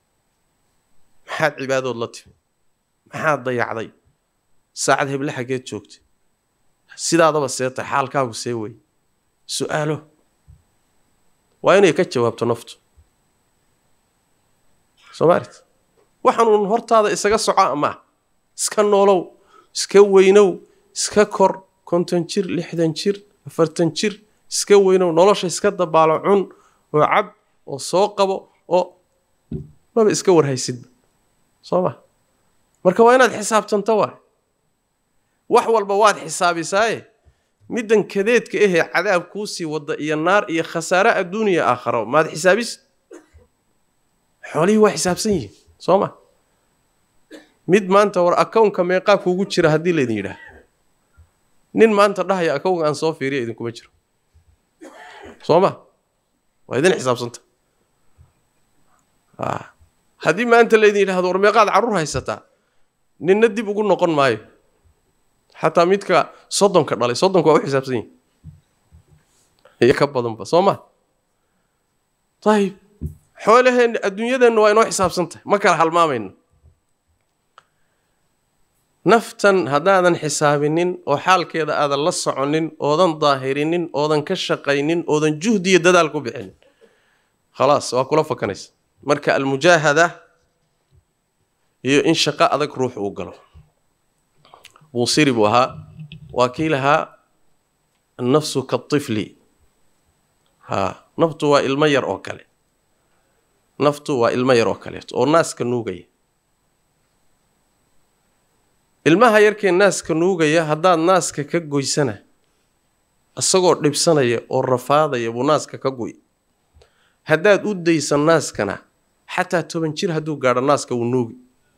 حاد عباده اللطف حاد ضيع علي ساعد هبل حاجات جوجتي سيدا دبا سيتا حالكاغو سيوي سؤاله وين ka jawaabto naftu Soomaaliyeed waxaan hortaada isaga soco ama iska noolow iska weynow iska kor 50 jir 60 jir 40 jir iska weynow nolosha iska dabaalo cun oo cab oo soo qabo oo ma iska warhaysid Soomaa marka waa inaad xisaabtanto wax walba waad xisaabisaa middan kadeedka cadaab ku sii wada iyo naar iyo khasaare adduuniya aakhiro maad xisaabis xoolihii waa xisaabsan yihiin sooma mid maanta war account-ka meeqa kuugu jira hadii la idin yiraahdo nin maanta dhahaya account aan soo fiiriyo idin kuma jiro sooma waa idin xisaabsanta hadii maanta la idin yiraahdo war meeqaad carruur haysataa ninna dib ugu noqon maayo حتى ميتك صدم كدالي صدم كوا حساب سين هي كبدن بصوما طيب حوله الدنيا ده انه حساب سنته ما كان حلمامين نفتن هدادن حسابينين او حال كده هذا لا سكونين اودن ظاهرينين اودن كشقينين اودن جهدي ددال كو بخين خلاص وا كلا فكنيس marka المجاهده هي ان شقاء ادك روح او غلو وصيربها وكيلها النفس كالطفل نفطوا المير او كله نفطوا المير او كله او ناس كنوغي ilmaha yarkeen naas ka nuugaya hadaad naaska ka goysana asagoo dhibsanaya oo rafaadaya buu naaska ka goy hadaad u daysan naaskana xataa 10 jir haduu gaaro naaska uu nuugi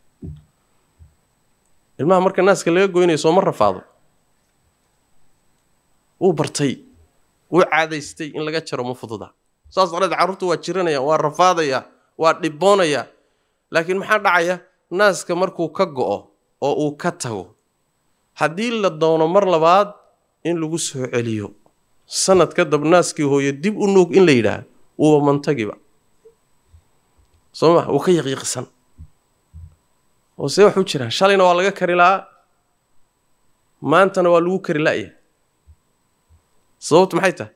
ilmaha marka naaska laga goynayo soo mar rafaado uu bartay uu caadaystay in laga jaro ma fududa saas darada carruurtu waa jiranaya waa rafaadaya waa dhiboonaya laakiin maxaa dhacaya naaska markuu ka go'o oo uu ka tago hadii la doono mar labaad in lagu soo celiyo sanad ka dab naaskii hooyo dib u nuug in la yiraahdo uu mantagiba soo uu ka yaqiiqsan oo see wuxuu jiraa shalayna waa laga kari laa maantana waa lagu kari laaya sababtu maxay tahay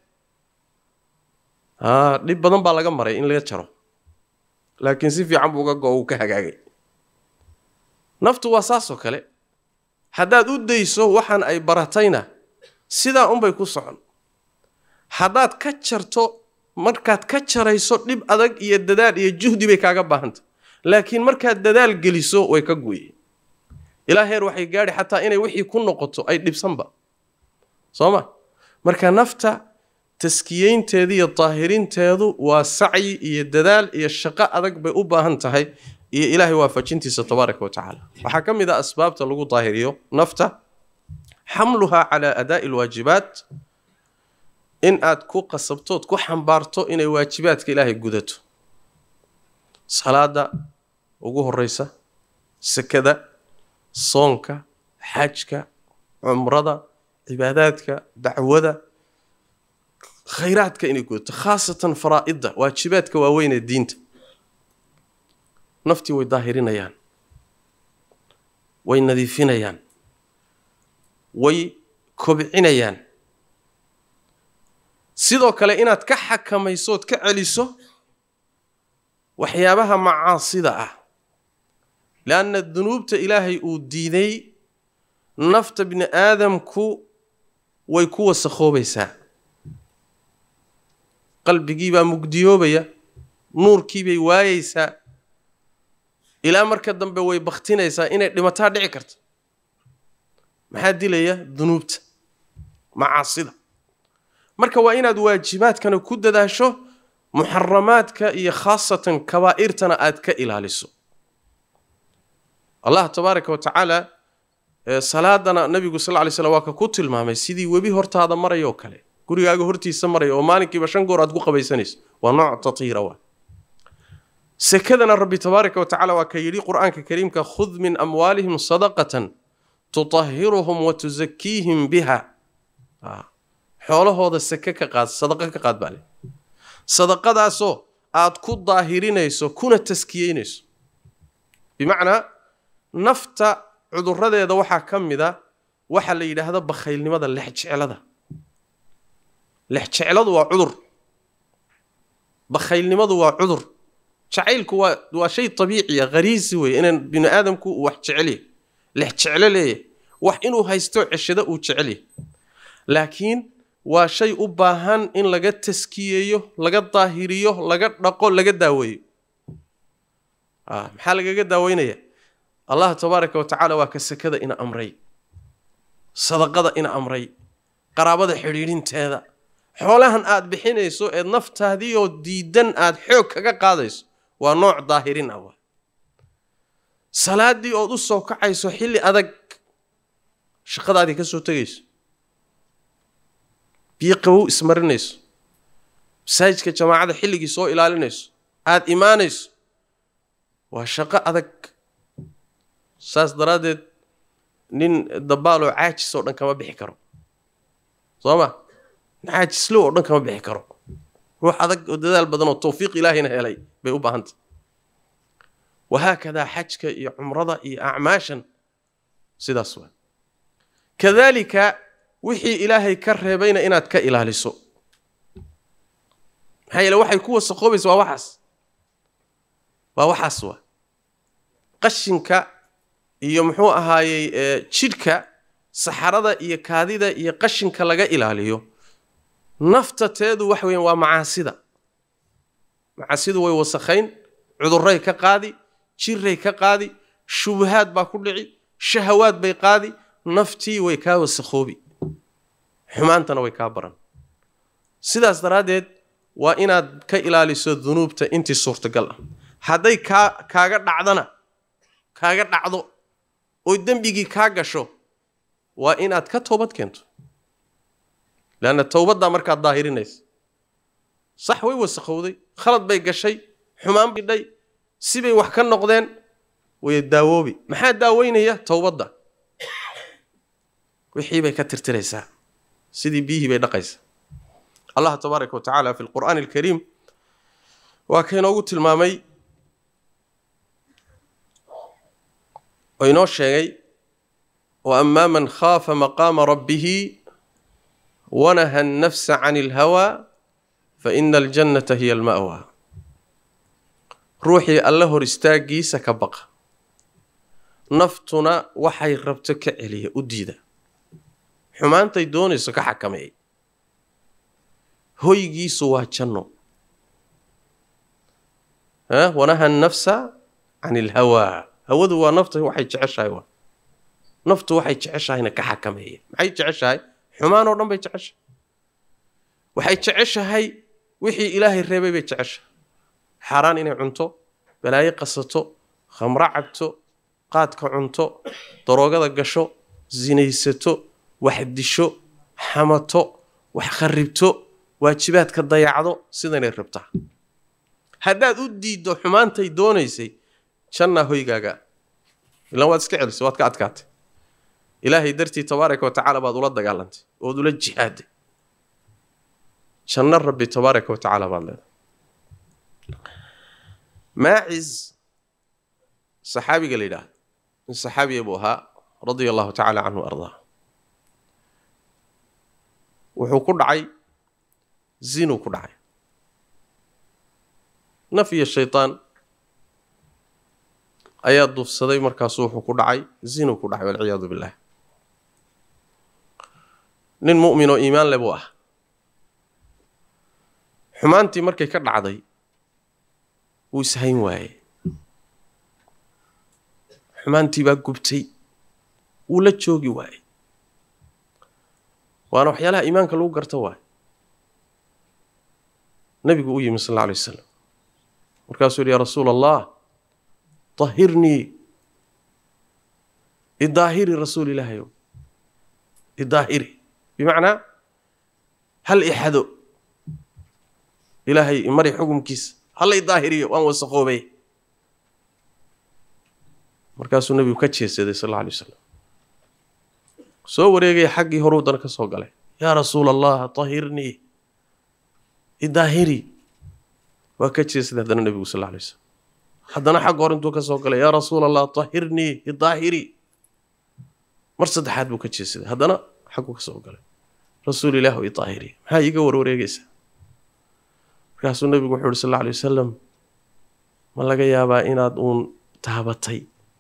dib badan baa laga maray in laga jaro laakiin si fiican buu uga go'o uu ka hagaagay naftu waa saasoo kale hadaad u dayso waxaan ay baratayna sidaa un bay ku socon hadaad ka jarto markaad ka jarayso dib adag iyo dadaal iyo juhdi bay kaaga baahantay laakiin markaad dadaal geliso way ka gooyeen ilaaheer waxay gaari xataa inay wixii ku noqoto ay dhibsanba sooma marka nafta taskiyeynteeda iyo taahirinteedu waa saci iyo dadaal iyo shaqo adag bay u baahan tahay iyo ilaahay waafajintiisa tabaaraka wa tacaala waxa kamida asbaabta lagu daahiriyo nafta xamluha ala adaa'i alwaajibaat in aad ku qasabtood ku xambaarto inay waajibaadka ilaahay gudato salaada ugu horeysa sakada soonka xajka umrada cibaadaadka dacwada khayraadka inay gudato khaasatan faraa'ida waajibaadka waaweyn ee diinta nafti way daahirinayaan way nadiifinayaan way kobcinayaan sidoo kale inaad ka xakamayso ka celiso waxyaabaha macaasida laana dunuubta ilaahay uu diiday nafta bini aadamku way ku wasakoobaysaa qalbigii baa mugdiyoobaya nuurkii bay waayaysaa ilaa marka dambe way baktinaysaa inay dhimataa dhici karto maxaa dilaya dunuubta macaasida marka waa inaad waajibaadkana ku dadaasho muharramaadka iyo khaasatan kabaa'irtana aad ka ilaaliso Allah tabaaraka wa tacaala salaadana nabigu sallallahu alayhi wasallam waa ka ku tilmaamay sidii webi hortaada marayo kale gurigaaga hortiisa marayo oo maalinkiiba 5 goor aad ku qabaysanayso waa nooc tatiira waa سكدنا ربي تبارك وتعالى وكيري قرآن كريم خذ من أموالهم صدقة تطهرهم وتزكيهم بها حوله هذا السكة قاد صدقة قاد بالي صدقة داسو آد كود ظاهرين يسو كون التسكيين يسو بمعنى نفط عذر هذا يدوحا كم ذا وحل إلى هذا بخيل لماذا لحج على ذا لحج على ذا وعذر بخيل لماذا وعذر شعيلك وشيء طبيعي غريزي وإن بني آدمك وحجعليه لحجعله ليه وإنه هيستوعب الشداء وحجعليه لكن وشيء أباهن إن لقد تسكيه لقد ظاهريه لقد نقول لقد داوي محل لقد داوينيه الله تبارك وتعالى وكسكده إن أمري صدقة إن أمري قرابة حريرين تهذا حولهن آد بحينيسو النفط هذه وديدن آد حوك كقاديس ونوع ظاهرين أول صلاة دي أو دوسو كعيسو حلي أدك شقد هذه كسو تجيس بيقو اسمرنيس سايج كجماعة حلي جسو إلالنيس آد إيمانيس وشقة أدك ساس درادت نين دبالو عاجس ودن كما بixi karo sooma عاجس loo ودن كما bixi karo ruux adag oo dadaal badan oo tawfiiq ilaahina helay bay u baahantay وهكذا حجك iyo umrada iyo a'maashan sidaas waa kadalika wixii ilaahay ka reebayna inaad ka ilaaliso hayla waxay ku wasaqoobaysaa waa waxaas waa qashinka iyo muxuu ahaayay jidhka saxarada iyo kaadida iyo qashinka laga ilaaliyo naftateedu wax weyn waa macaasidu way wasakhayn cudurray ka qaadi jiray ka qaadi shubahaad baa ku dhici shahawaad bay qaadi naftii way ka wasakhoobi xumaantana way ka baran sidaas daraadeed waa inaad ka ilaaliso dunuubta intii suurtagal ah haday kaaga dhacdo oo dambigi ka gasho waa inaad ka toobad keento laana toobada marka daahirinaysa sax way wasakhowday khalad bay gashay xumaan bidhay sibay wax ka noqdeen way daawoobi maxaa daaweynaya toobada wixii bay ka tirtiraysaa sidii bihi bay dhaqaysaa Allah tabaaraka wa ta'ala fi al-Qur'an al-Karim wa keenoogu tilmaamay وينو شيء وأما من خاف مقام ربه ونهى النفس عن الهوى فإن الجنة هي المأوى روحي الله رستاقي سكبق نفتنا وحي ربتك إليه أديدا حمان تيدوني سكحكمي هويجي سوا جنو ونهى النفس عن الهوى هوده waa nafta waxay jeceshahay waa naftu waxay jeceshahayna ka xakameeyay maxay jeceshahay xumaan oo dhan bay jeceshahay waxay jeceshahay wixii ilaahay reebay bay jeceshahay xaraan inay cunto balaayo qasato khamra cabto qaadka cunto daroogada gasho zinaysato wax disho xamato wax kharibto waajibaadka dayacdo sidanay rabtaa hadaad u diido xumaantay doonaysay janna hoygaaga ilaa waad iska celisay waad ka adkaatay ilaahay dartii tabaaraka wa tacaala baad ula dagaalantay oo ula jihaaday janna rabbi tabaaraka wa tacaala baad leedahay maaciz saxaabiga leeyahay in saxaabi abu ha radiyallahu ta'ala anhu arda wuxuu ku dhacay zinu ku dhacay nafiya shaytaan ayaa dufsaday markaas wuxuu ku dhacay zinu ku dhacay wal ciyaadu billah nin mu'min oo iimaan leh buu ah xumaantii markay ka dhacday wuu ishayn waayay xumaantii baa gubtay wuu la joogi waayay waana waxyaalaha iimaanka lagu garto waay nabigu u yimi sallallahu alayhi wasallam markaasuu ya rasuul allah طهرني الظاهري رسول الله يوم الظاهري بمعنى هل إحدو إلهي مري حكم كيس هل الظاهري وأن وسخوا به مركز النبي وكتشي سيدي صلى الله عليه وسلم سو وريغي حقي هرودنا كسو قال يا رسول الله طهرني الظاهري وكتشي سيدي النبي صلى الله عليه وسلم haddana xaq hor intuu ka soo galay yaa rasuul allah tahirni idahiri mar saddexaad buu ka jeesaday haddana xaq uu ka soo galay rasuul ilaahi idahiri maxaa iga warwareegaysa markaasuu nabigu wuxuu sallallahu alayhi wasallam ma laga yaabaa inaad uun taabatay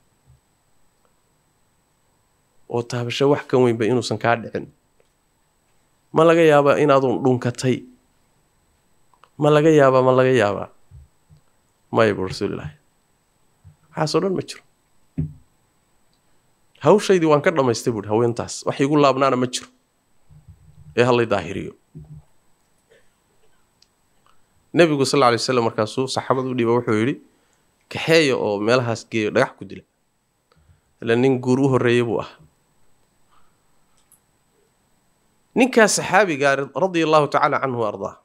oo taabasho wax kan weynba inuusan kaa dhicin ma laga yaabaa inaad uun dhunkatay ma laga yaabaa ما يبغى رسول الله حاسون ما جرو hawshaydii waan ka dhamaystay buu haweentaas wax igu laabnaana ma jiro ee hal daahiriyo nabigu sallallahu alayhi wasallam markaasuu saxaabadu u dhiibay wuxuu yiri kaxeeyo oo meelahaas geeyo dhagax ku dila la nin guur u horeeyay buu ah ninka saxaabiga radiyallahu ta'ala anhu ardaa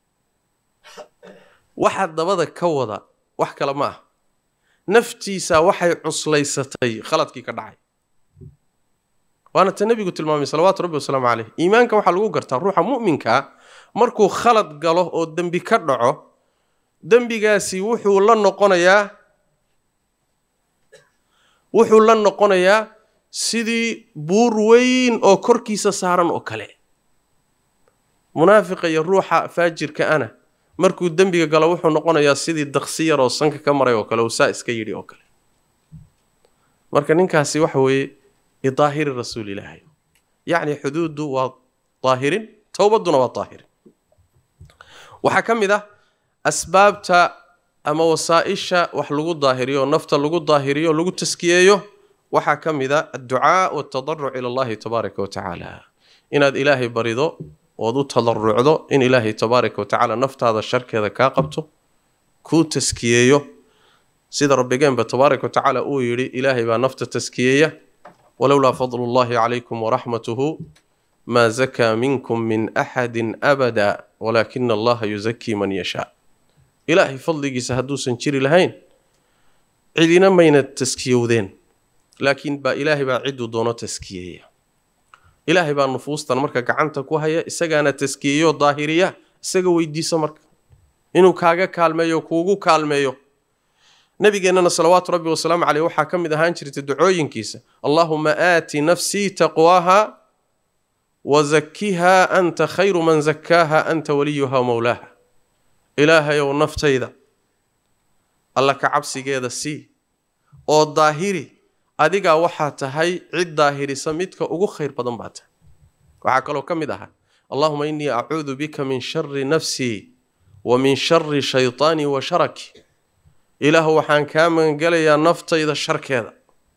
waxa dabada ka wada wax kala ma ah naftiisa waxay cuslaysatay khaladkii ka dhacay waana nabigu tilmaamay salawaatu rabbi wasalaamu alayhi iimaanka waxa lagu gartaa ruuxa mu'minka markuu khalad galo oo dambi ka dhaco dambigaasi wuxuu la noqonayaa sidii buur weyn oo korkiisa saaran oo kale munaafiqa iyo ruuxa faajirka ana markuu dambiga galo wuxuu noqonayaa sidii daqsiyar oo sanka ka maray oo kale oo saa iska yiri oo kale marka ninkaasi waxa weeye idaahir rasuulillaah yaani xuduudu waa daahirin tawbaduna waa daahirin waxa kamida asbaabta ama wasaaisha wax lagu daahiriyo nafta lagu daahiriyo lagu taskiyeeyo waxa kamida ad-du'a wa at-tadarru' ila Allah tabaaraka wa ta'ala inaad ilaahay barido oo u tadarrucdo in ilaahay tabaaraka wa ta'ala naftaada sharkeeda ka qabto ku taskiyeeyo sida rabbigeena tabaaraka wa ta'ala uu yiri ilaahay baa nafta taskiyeeya walawla fadlullahi alaykum wa rahmatuhu ma zaka minkum min ahadin abada walakin Allah yuzakki man yasha ilaahay fadligiisa haduusan jiri lahayn cidina mayna taskiyowdeen laakiin ba ilaahay baa cidu doono taskiyeeya ilaahay baa nufuustan marka gacanta ku haya isagaana taskiyeeyo daahiriya isaga weydiiso marka inuu kaaga kaalmeeyo kuugu kaalmeeyo nabigeena salawaatu rabbi wasalaamu alayhi waxa kamid ahaan jirtay ducooyinkiisa Allahumma aati nafsi taqwaha wa zakkiha anta khayru man zakkaha anta waliyuha mawlaha ilaahay oo naftayda alla ka cabsigeeda si oo daahiri adiga waxa tahay cid daahirisa midka ugu khayr badan baata waxa kale oo kamid ah Allahumma inni a'uudhu bika min sharri nafsi wa min sharri shaytani wa sharaki ilaahu waxaan ka magangalayaa naftayda sharkeeda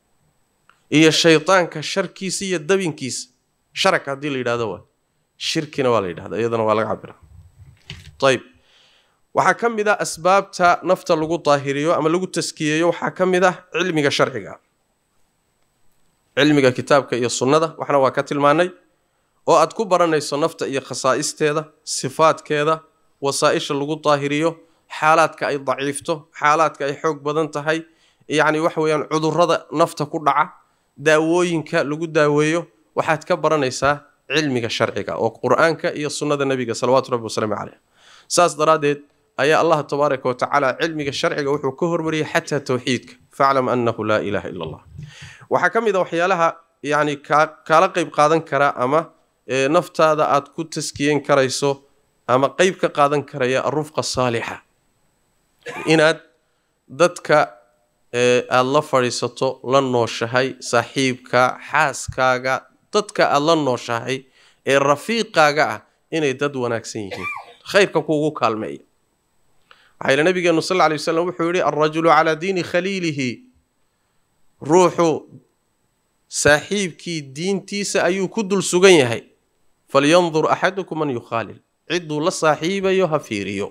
iyo shaytaanka sharkiisa iyo dabinkiisa sharak hadii la yiraahdo waa shirkina waa la yiraahdaa iyadana waa laga cabiraa طيب waxa kamida asbaabta nafta lagu daahiriyo ama lagu taskiyeeyo waxa kamida cilmiga sharciga cilmiga kitaabka iyo sunnada waxna waa ka tilmaanay oo aad ku baranayso nafta iyo khasaa'isteeda sifaadkeeda wasaaisha lagu daahiriyo xaaladka ay daciifto xaaladka ay xoog badan tahay yaani wax weeyaan cudurrada nafta ku dhaca daawooyinka lagu daaweeyo waxaad ka baranaysaa cilmiga sharciga oo quraanka iyo sunnada nabiga sallallahu alayhi wasallam saas daraadeed ayaa Allah tabaaraka wa ta'ala cilmiga sharciga wuxuu ka hormariyay hatta tawxiidka fa'lam annahu la ilaha illa Allah waxa kamid ah waxyaalaha yaani kala qayb qaadan kara ama naftaada aad ku taskiyen karayso ama qayb ka qaadan karaya arufqa saaliha inaad dadka aad la fariisato la nooshahay saaxiibka xaaskaaga dadka aad la nooshahay ee rafiiqaaga ah inay dad wanaagsan yihiin khayrka kuugu kaalmeeyo waxay nabigeenu sallallahu alayhi wasallam wuxuu yiri ar-rajulu ala diini khaliilihi ruuxu saaxiibkii diintiisa ayuu ku dul sugan yahay falyanzur ahadukum man yukhalil cidu la saaxiibayo ha fiiriyo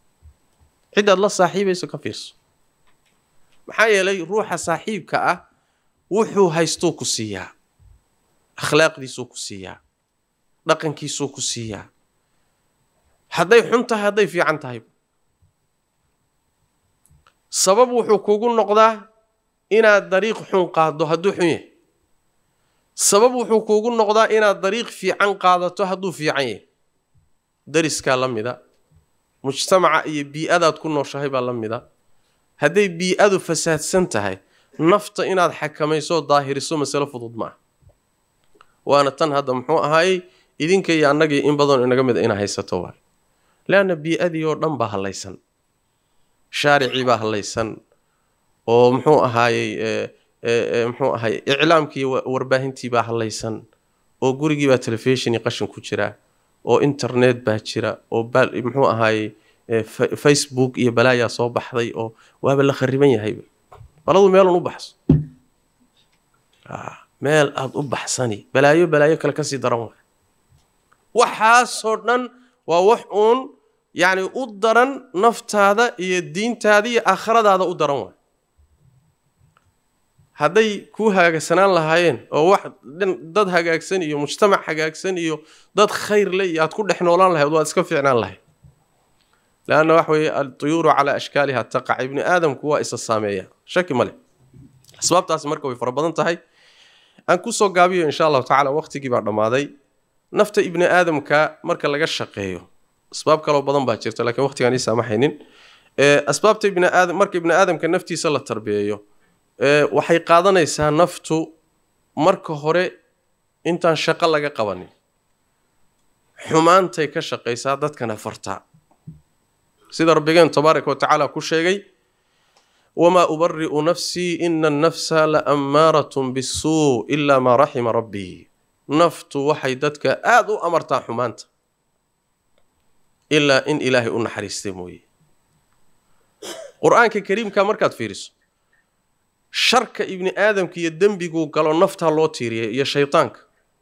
cid la saaxiibayso ka fiirso maxaa yeelay ruuxa saaxiibka ah wuxuu haysto ku siiyaa akhlaaqdiisu ku siiyaa dhaqankiisu ku siiyaa haday xun tahay haday fiican tahay sabab wuxuu kugu noqdaa inaad dariiq xun qaado haduu xun yahay sabab wuxuu kugu noqdaa inaad dariiq fiican qaadato haduu fiican yahay dariska lamida mujtamaca iyo bi'adaad ku nooshahay baa lamida haday bi'adu fasaadsan tahay nafta inaad xakamayso daahiriso mas'ala fudud ma waana tan hadda muxuu ahaay idinka iyo annaga in badan inaga mid ina haysato waa laana bi'adii oo dhan ba halaysan shaarici ba halaysan oo muxuu ahaay iclaamkii warbaahintii ba halaysan oo gurigii ba television qashin ku jira oo internet ba jira oo muxuu ahaay Facebook iyo balaaya soo baxday oo waaba la khariban yahay baladu meelun u baxso meel aad u baxsani balaayo kale ka sii daran waa waxaasoo dhan waa wax uun yani u daran naftaada iyo diintaada iyo aakhiradaada u daran waa hadday ku hagaagsanaan lahaayeen oo wax dad hagaagsan iyo mujtamac hagaagsan iyo dad khayr leh iyo aad ku dhex noolaan lahayd waad iska fiicnaan lahayd laana wax weeye al-tuyuru ala ashkaaliha taqa ibn aadam kuwa isa saameeya shaki male asbaabtaas marka way fara badan tahay aan ku soo gaabiyo insha Allah taala waqtigii baa dhamaaday nafta ibn aadamka marka laga shaqeeyo asbaab kale oo badan baa jirta laakiin waqtigan ay saamaxaynin asbaabta ibn aadam marka ibn aadamka naftiisa la tarbiyeeyo waxay qaadanaysaa naftu marka hore intaan shaqo laga qabanin xumaantay ka shaqeysaa dadkana farta sida rabbigeen tabaaraka wa tacaala ku sheegay wama ubarri'u nafsi inna an-nafsa la'ammaratun bis-suu illa ma rahima rabbi naftu waxay dadka aad u amartaa xumaanta illa in ilaahi u naxariistay mooyee quraanka kariimka markaad fiiriso sharka ibn aadamka iyo dambigu galo nafta loo tiiriyay iyo shaytaanka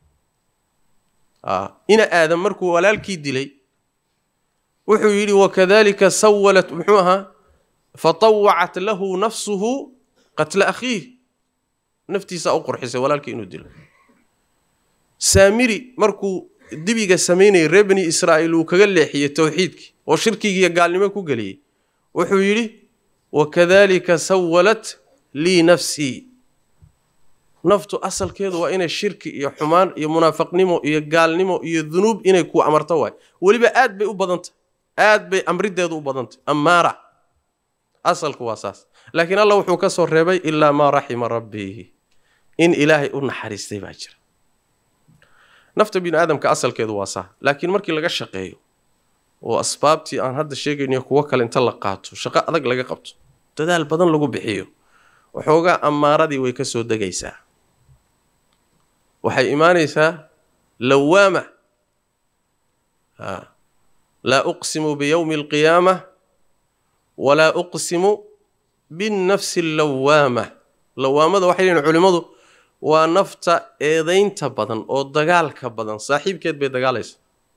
ina aadam markuu walaalkii dilay wuxuu yiri wakadalika sawalat muxuha fatawat lahu nafsuhu qatl akhihi naftiisa u qurxisay walaalkii inuu dilo saamiri markuu dibiga sameynay reebni israa'iil uu kaga leexiyay tawxiidki oo shirkiga iyo gaalnimo ku galiyay wuxuu yiri wakadalika sawalat li nafsi naftu asalkeedu waa inay shirki iyo xumaan iyo munaafiqnimo iyo gaalnimo iyo dhunuub inay ku amarto way waliba aad bay u badantay aad bay amrideedu u badantay amara asalku waa saas laakiin Allah wuxuu ka soo reebay illa ma rahima rabbi in ilaahi u naxariistay baa jira nafta bin aadamka asalkeedu waa sax laakiin markii laga shaqeeyo oo asbaabtii aan hadda sheegayno kuwa kale inta la qaato shaqo adag laga qabto dadaal badan lagu bixiyo waxooga amaaradii way ka soo dagaysaa waxay iimaanaysaa lawaama la uqsimu bi yawm al-qiyamah wala uqsimu bin nafs al-lawama lawaamada waxay leeyihiin culimadu waa nafta eedaynta badan oo dagaalka badan saaxiibkeed bay dagaalaysaa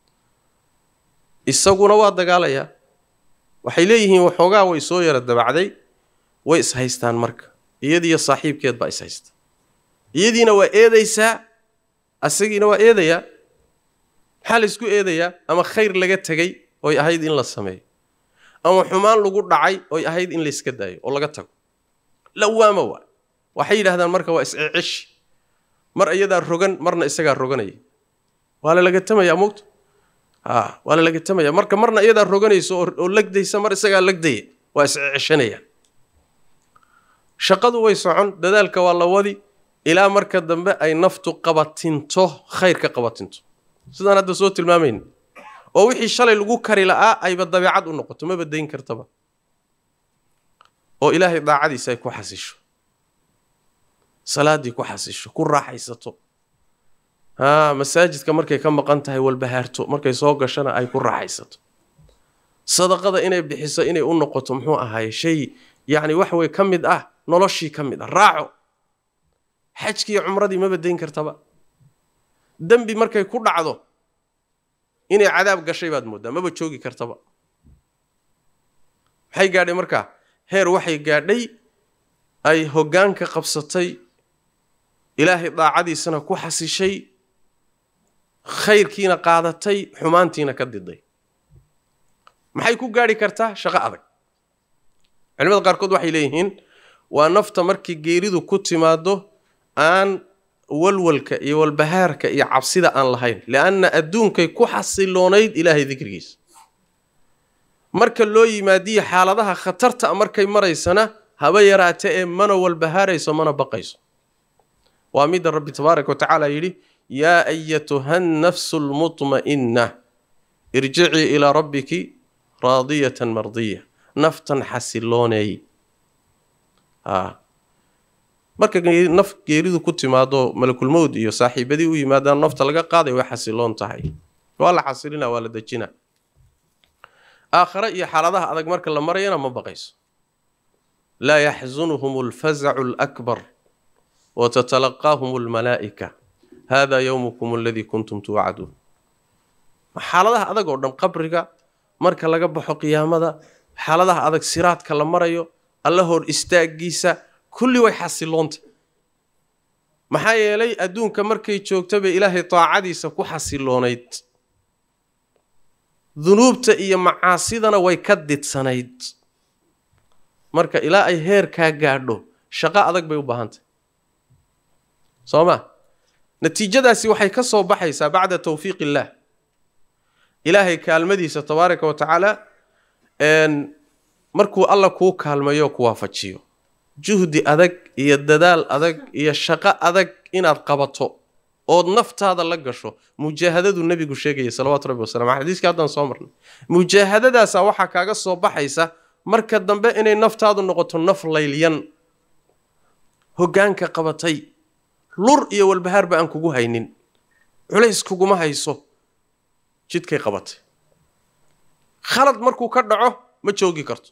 isaguna waa dagaalaya waxay leeyihiin waxooga way soo yara dabacday way is haystaan marka iyadiyo saaxiibkeed baa is haysta iyadiina waa eedaysaa asagiina waa eedaya xal isku eedaya ama khayr laga tagay oo ahayd in la sameeyo ama xumaan lagu dhacay oo ahayd in la iska daayo oo laga tago lawaama waxay yiraahdaan marka waa isciish mar iyada rogan marna isaga roganay wala laga tamaya moogto wala laga tamaya marna iyada roganayso oo lagdaysa mar isaga lagday waa isciishanaya shaqadu way socon dadaalka waa la wadi ilaa marka dambe ay naftu qabatinto khayrka qabatinto sidaan hadda soo tilmaameyn oo wixii shalay lagu kari laa ay dabeecad u noqoto ma badeyn kartaba oo ilaahay daacadiisa ay ku xasisho salaadii ku xasisho ku raaxaysato masaajidka markay ka maqan tahay walbahaarto markay soo gashana ay ku raaxaysato sadaqada inay bixiso inay u noqoto muxuu ahaay shay yani wax way kamid noloshii kamid raaco xajkii umradii ma badeyn kartaba dambi markay ku dhacdo inay cadaab gashay baad moodaa ma joogi kartaba waxay gaadhay marka heer waxay gaadhay ay hoggaanka qabsatay ilaahay daacadiisana ku xasishay khayrkiina qaadatay xumaantiina ka diday maxay ku gaari kartaa shaqo adag culimada qaarkood waxay leeyihiin waa nafta markii geeridu ku timaado aan walwalka iyo walbahaarka iyo cabsida aan lahayn laana adduunkay ku xasiloonayd ilaahay dhikrigiisa marka loo yimaadiyo xaaladaha khatarta markay maraysana haba yaraate ee mana walbahaarayso mana baqayso waa mid rabbi tabaaraka wa tacaala yiri ya ayyatuha an-nafsul mutma'inna irji'i ila rabbiki radiyatan mardiyah naftan xasiloonay marka naf geeridu ku timaado malakul mawd iyo saaxiibadii u yimaadaan nafta laga qaaday way xasiloon tahay waa la xasilina waa la dajina aakhira iyo xaaladaha adag marka la marayna ma baqayso la yahzunuhum al-faz'u al-akbar وتتلقاهم الملائكة هذا يومكم الذي كنتم توعدون حالتها أدق ودم قبرك مرك لقى بحق قيامة حالتها أدق سيرات كلا مريو الله هو استاجيسا كل ويحصلونت maxaa lay adduunka markay joogtaba ilaahay taacadiisa ku xasiloonayd dunuubta iyo macaasidana way ka didsanayd marka ilaa ay heer ka gaadho shaqo adag bay u baahantay sooma natiijadaasi waxay ka soo baxaysaa bacda tawfiiq ilaahay kaalmadiisa tabaaraka wa tacaala markuu alla ku kaalmayo ku waafajiyo juhdi adag iyo dadaal adag iyo shaqo adag inaad qabato oo naftaada la gasho mujaahadadu nabigu sheegay sallallahu alayhi wasallam xadiiska hadan soo marnay mujaahadadaas waxa kaaga soo baxaysa marka dambe inay naftaadu noqoto naf layliyan hogaanka qabatay lur iyo walbahaar ba aan kugu haynin culays kuguma hayso jidkay qabatay khalad markuu ka dhaco ma joogi karto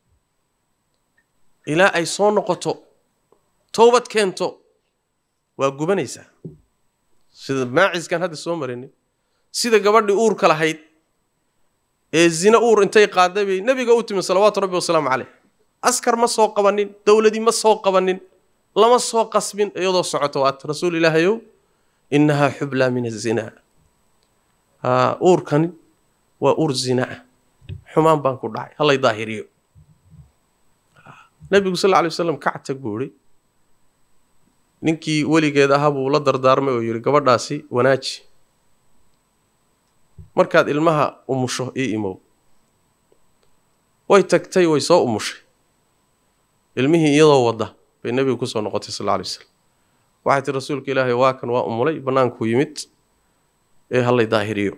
ilaa ay soo noqoto toobad keento waa gubanaysaa sida maaciskan hadda soo marinay sida gabadhii uurka lahayd ee zina uur intay qaaday bay nabiga u timi salawaatu rabbi wasalaam calayh askar ma soo qabanin dawladii ma soo qabanin lama soo qasbin iyadoo socoto waa rasuul ilaahayow innaha hubla min az-zina uurkan waa uur zina xumaan baan ku dhacay halay daahiriyo nabigu sallallahu alayhi wasallam ka tagbuuri ninkii waligeed ahaabuu la dardaarmay oo yiri gabadhaasi wanaaji markaad ilmaha umusho imow way tagtay way soo umushay ilmihii iyadoo wada bay nabigu ku soo noqotay sallallahu alayhi wasallam waxay rasuulka ilaahay waa kan waa umulay banaanku yimid ee halay daahiriyo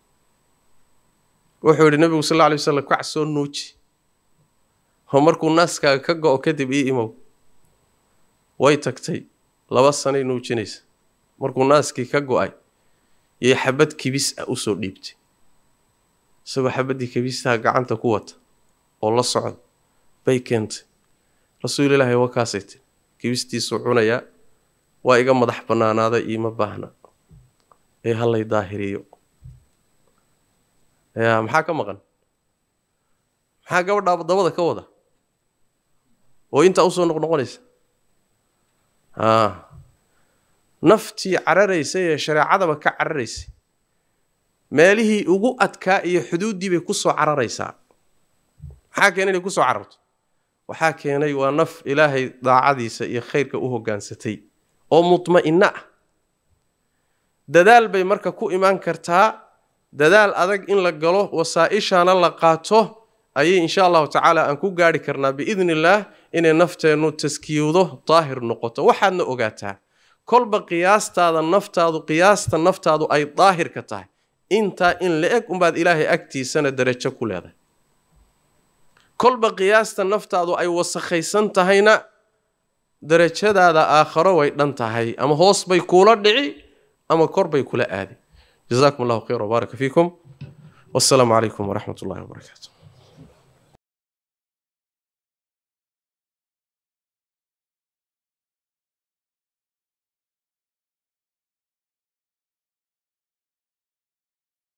wuxuu yiri nabigu sallallahu alayhi wasallam ka soo nuuji markuu naaska ka go'o kadib imow way tagtay 2 sano nuujinaysa markuu naaskii ka go'ay yey xabad kibis u soo dhiibtay isagoo xabadii kibista gacanta ku wata oo la socod bay keentay rasuul ilaahay waa kaasaytay kibistiisu cunaya waa iga madax banaanaada ima baahna ee halay daahiriyo maxaa ka maqan maxaa gabadha dabada ka wada oo inta u soo noqonaysa naftii cararaysa ee shariicadaba ka cararaysa meelihii ugu adkaa iyo xuduudii bay ku soo cararaysaa maxaa keenay ku soo cararto waxaa keenay waa naf ilaahay daacadiisa iyo khayrka u hogaansatay oo mutmainna dadaal bay marka ku iman kartaa dadaal adag in la galo wasaa'ishana la qaato ayay insha Allah ta'ala aan ku gaari karnaa biidnillah inay nafteenu taskiyado daahir noqoto waxaadna ogaataa kolba qiyaastada naftaadu ay daahir ka tahay inta in la eg umbaad ilaahay agtiisana darajo ku leedahay kolba qiyaasta naftaadu ay wasakhaysan tahayna darajadaada aakhiro way dhan tahay ama hoos bay kula dhici ama kor bay kula aadi jazakumullahu khayran wa baraka fiikum wassalamu alaykum wa rahmatullahi wa barakatuh